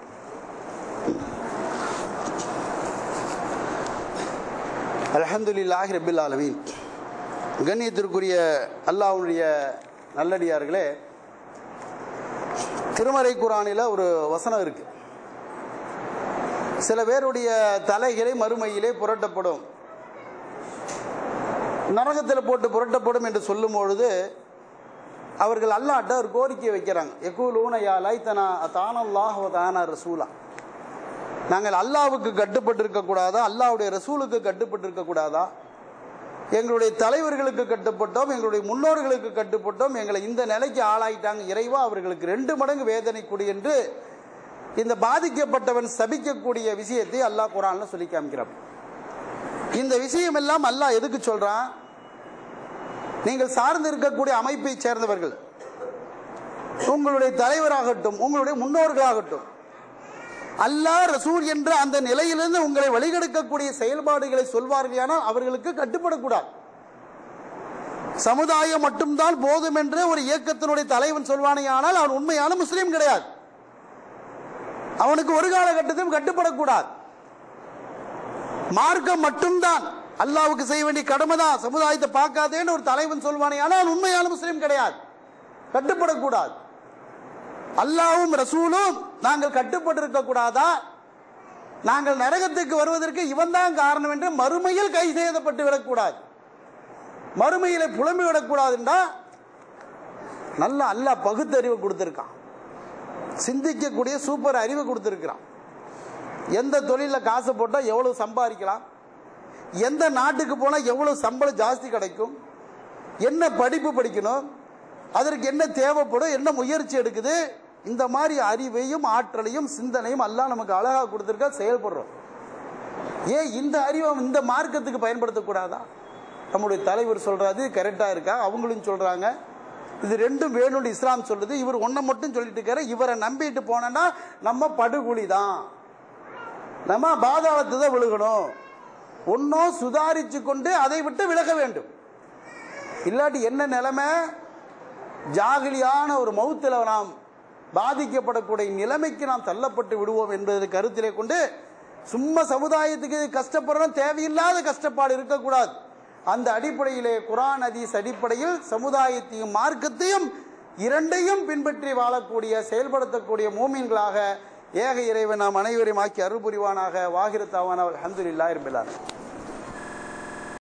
அல்ஹம்துலில்லாஹி ரப்பில் ஆலமீன். கண்ணியத்திற்குரிய அல்லாஹ்வுடைய நல்லடியார்களே, திருமறை குரானில் ஒரு வசனம் இருக்கு. சில பேருடைய தலைகளை மறுமையிலே புரட்டப்படும், நரகத்தில் போட்டு புரட்டப்படும் என்று சொல்லும் பொழுது அவர்கள் அல்லாஹ்ட்ட ஒரு கோரிக்கை வைக்கிறாங்க. யகூலூன யா லைத்தனா அதானல்லாஹ் வ தானா ரசூலா. நாங்கள் அல்லாஹ்வுக்கு கட்டுப்பட்டு இருக்க கூடாதா, அல்லாஹ்வுடைய ரசூலுக்கு கட்டுப்பட்டு இருக்க கூடாதா? எங்களுடைய தலைவர்களுக்கு கட்டுப்பட்டோம், எங்களுடைய முன்னோர்களுக்கு கட்டுப்பட்டோம், எங்களை இந்த நிலைக்கு ஆளாயிட்டாங்க. இறைவா, அவர்களுக்கு ரெண்டு மடங்கு வேதனை கொடு என்று இந்த பாதிக்கப்பட்டவன் சபிக்கக்கூடிய விஷயத்தை அல்லாஹ் குர்ஆன்ல சொல்லி காமிக்கிறான். இந்த விஷயம் எல்லாம் அல்லாஹ் எதுக்கு சொல்றான்? நீங்கள் சார்ந்து இருக்கக்கூடிய அமைப்பை சேர்ந்தவர்கள், உங்களுடைய தலைவராகட்டும், உங்களுடைய முன்னோர்களாகட்டும், அல்லாஹ் ரசூல் என்ற அந்த நிலையிலிருந்து உங்களை வழிகெடுக்கக்கூடிய செயல்பாடுகளை சொல்வார்களானால் அவர்களுக்கு கட்டுப்படக்கூடாது. சமுதாயம் மட்டும்தான் போதும் என்று ஒரு இயக்கத்தினுடைய தலைவன் சொல்வானே ஆனால் அவன் உண்மையான முஸ்லீம் கிடையாது. அவனுக்கு ஒரு காலகட்டத்திலும் கட்டுப்படக்கூடாது. மார்க்கம் மட்டும்தான், அல்லாஹ்வுக்கு செய்ய வேண்டிய கடமை தான், சமுதாயத்தை பார்க்காதேன்னு ஒரு தலைவன் சொல்வானே ஆனால் அவன் உண்மையான முஸ்லீம் கிடையாது, கட்டுப்படக்கூடாது. அல்லாஹ்வும் ரசூலும் நாங்கள் கட்டுப்பட்டு இருக்க கூடாதா? நாங்கள் நரகத்துக்கு வருவதற்கு இவன் தான் காரணம் என்று மறுமையில் கை செய்யப்பட்டு விடக்கூடாது, மறுமையில புலம்பி விடக்கூடாதுன்றா நல்ல அல்லாஹ் பகுத்தறிவு கொடுத்திருக்கான், சிந்திக்கக்கூடிய சூப்பர் அறிவு கொடுத்திருக்கிறான். எந்த தொழிலில் காசு போட்டால் எவ்வளவு சம்பாதிக்கலாம், எந்த நாட்டுக்கு போனால் எவ்வளவு சம்பளம் ஜாஸ்தி கிடைக்கும், என்ன படிப்பு படிக்கணும், அதற்கு என்ன தேவைப்படும், என்ன முயற்சி எடுக்குது, இந்த மாதிரி அறிவையும் ஆற்றலையும் சிந்தனையும் அல்லாஹ் நமக்கு அழகாக கொடுத்துருக்கா. செயல்படுறோம். ஏன் இந்த அறிவை இந்த மார்க்கத்துக்கு பயன்படுத்தக்கூடாதா? நம்முடைய தலைவர் சொல்றாரு கரெக்டாக இருக்கா, அவங்களும் சொல்றாங்க இது ரெண்டும் வேணும்னு இஸ்லாம் சொல்லுது. இவர் ஒன்றை மட்டும் சொல்லிட்டு இருக்காரு, இவரை நம்பிட்டு போனா நம்ம படுகொலி தான், நம்ம பாதாளத்தை தான் விழுகணும். ஒன்னும் சுதாரிச்சு கொண்டு அதை விட்டு விலக வேண்டும். இல்லாட்டி என்ன நிலைமை? ஜாகிலியான ஒரு மௌத்தில் நாம் பாதிக்கப்படக்கூடிய நிலைமைக்கு நாம் தள்ளப்பட்டு விடுவோம் என்பதை கருத்திலே கொண்டு சும்மா சமுதாயத்துக்கு கஷ்டப்படுறோம், தேவையில்லாத கஷ்டப்பாடு இருக்கக்கூடாது. அந்த அடிப்படையிலே குர்ஆன் ஹதீஸ் அடிப்படையில் சமுதாயத்தையும் மார்க்கத்தையும் இரண்டையும் பின்பற்றி வாழக்கூடிய செயல்படுத்தக்கூடிய மூமின்களாக ஏக இறைவன் நாம் அனைவரையும் ஆக்கி அருள் புரிவானாக. வாஹிரத்தாவான அல்ஹம்துலில்லாஹி ரப்பில் ஆலமீன்.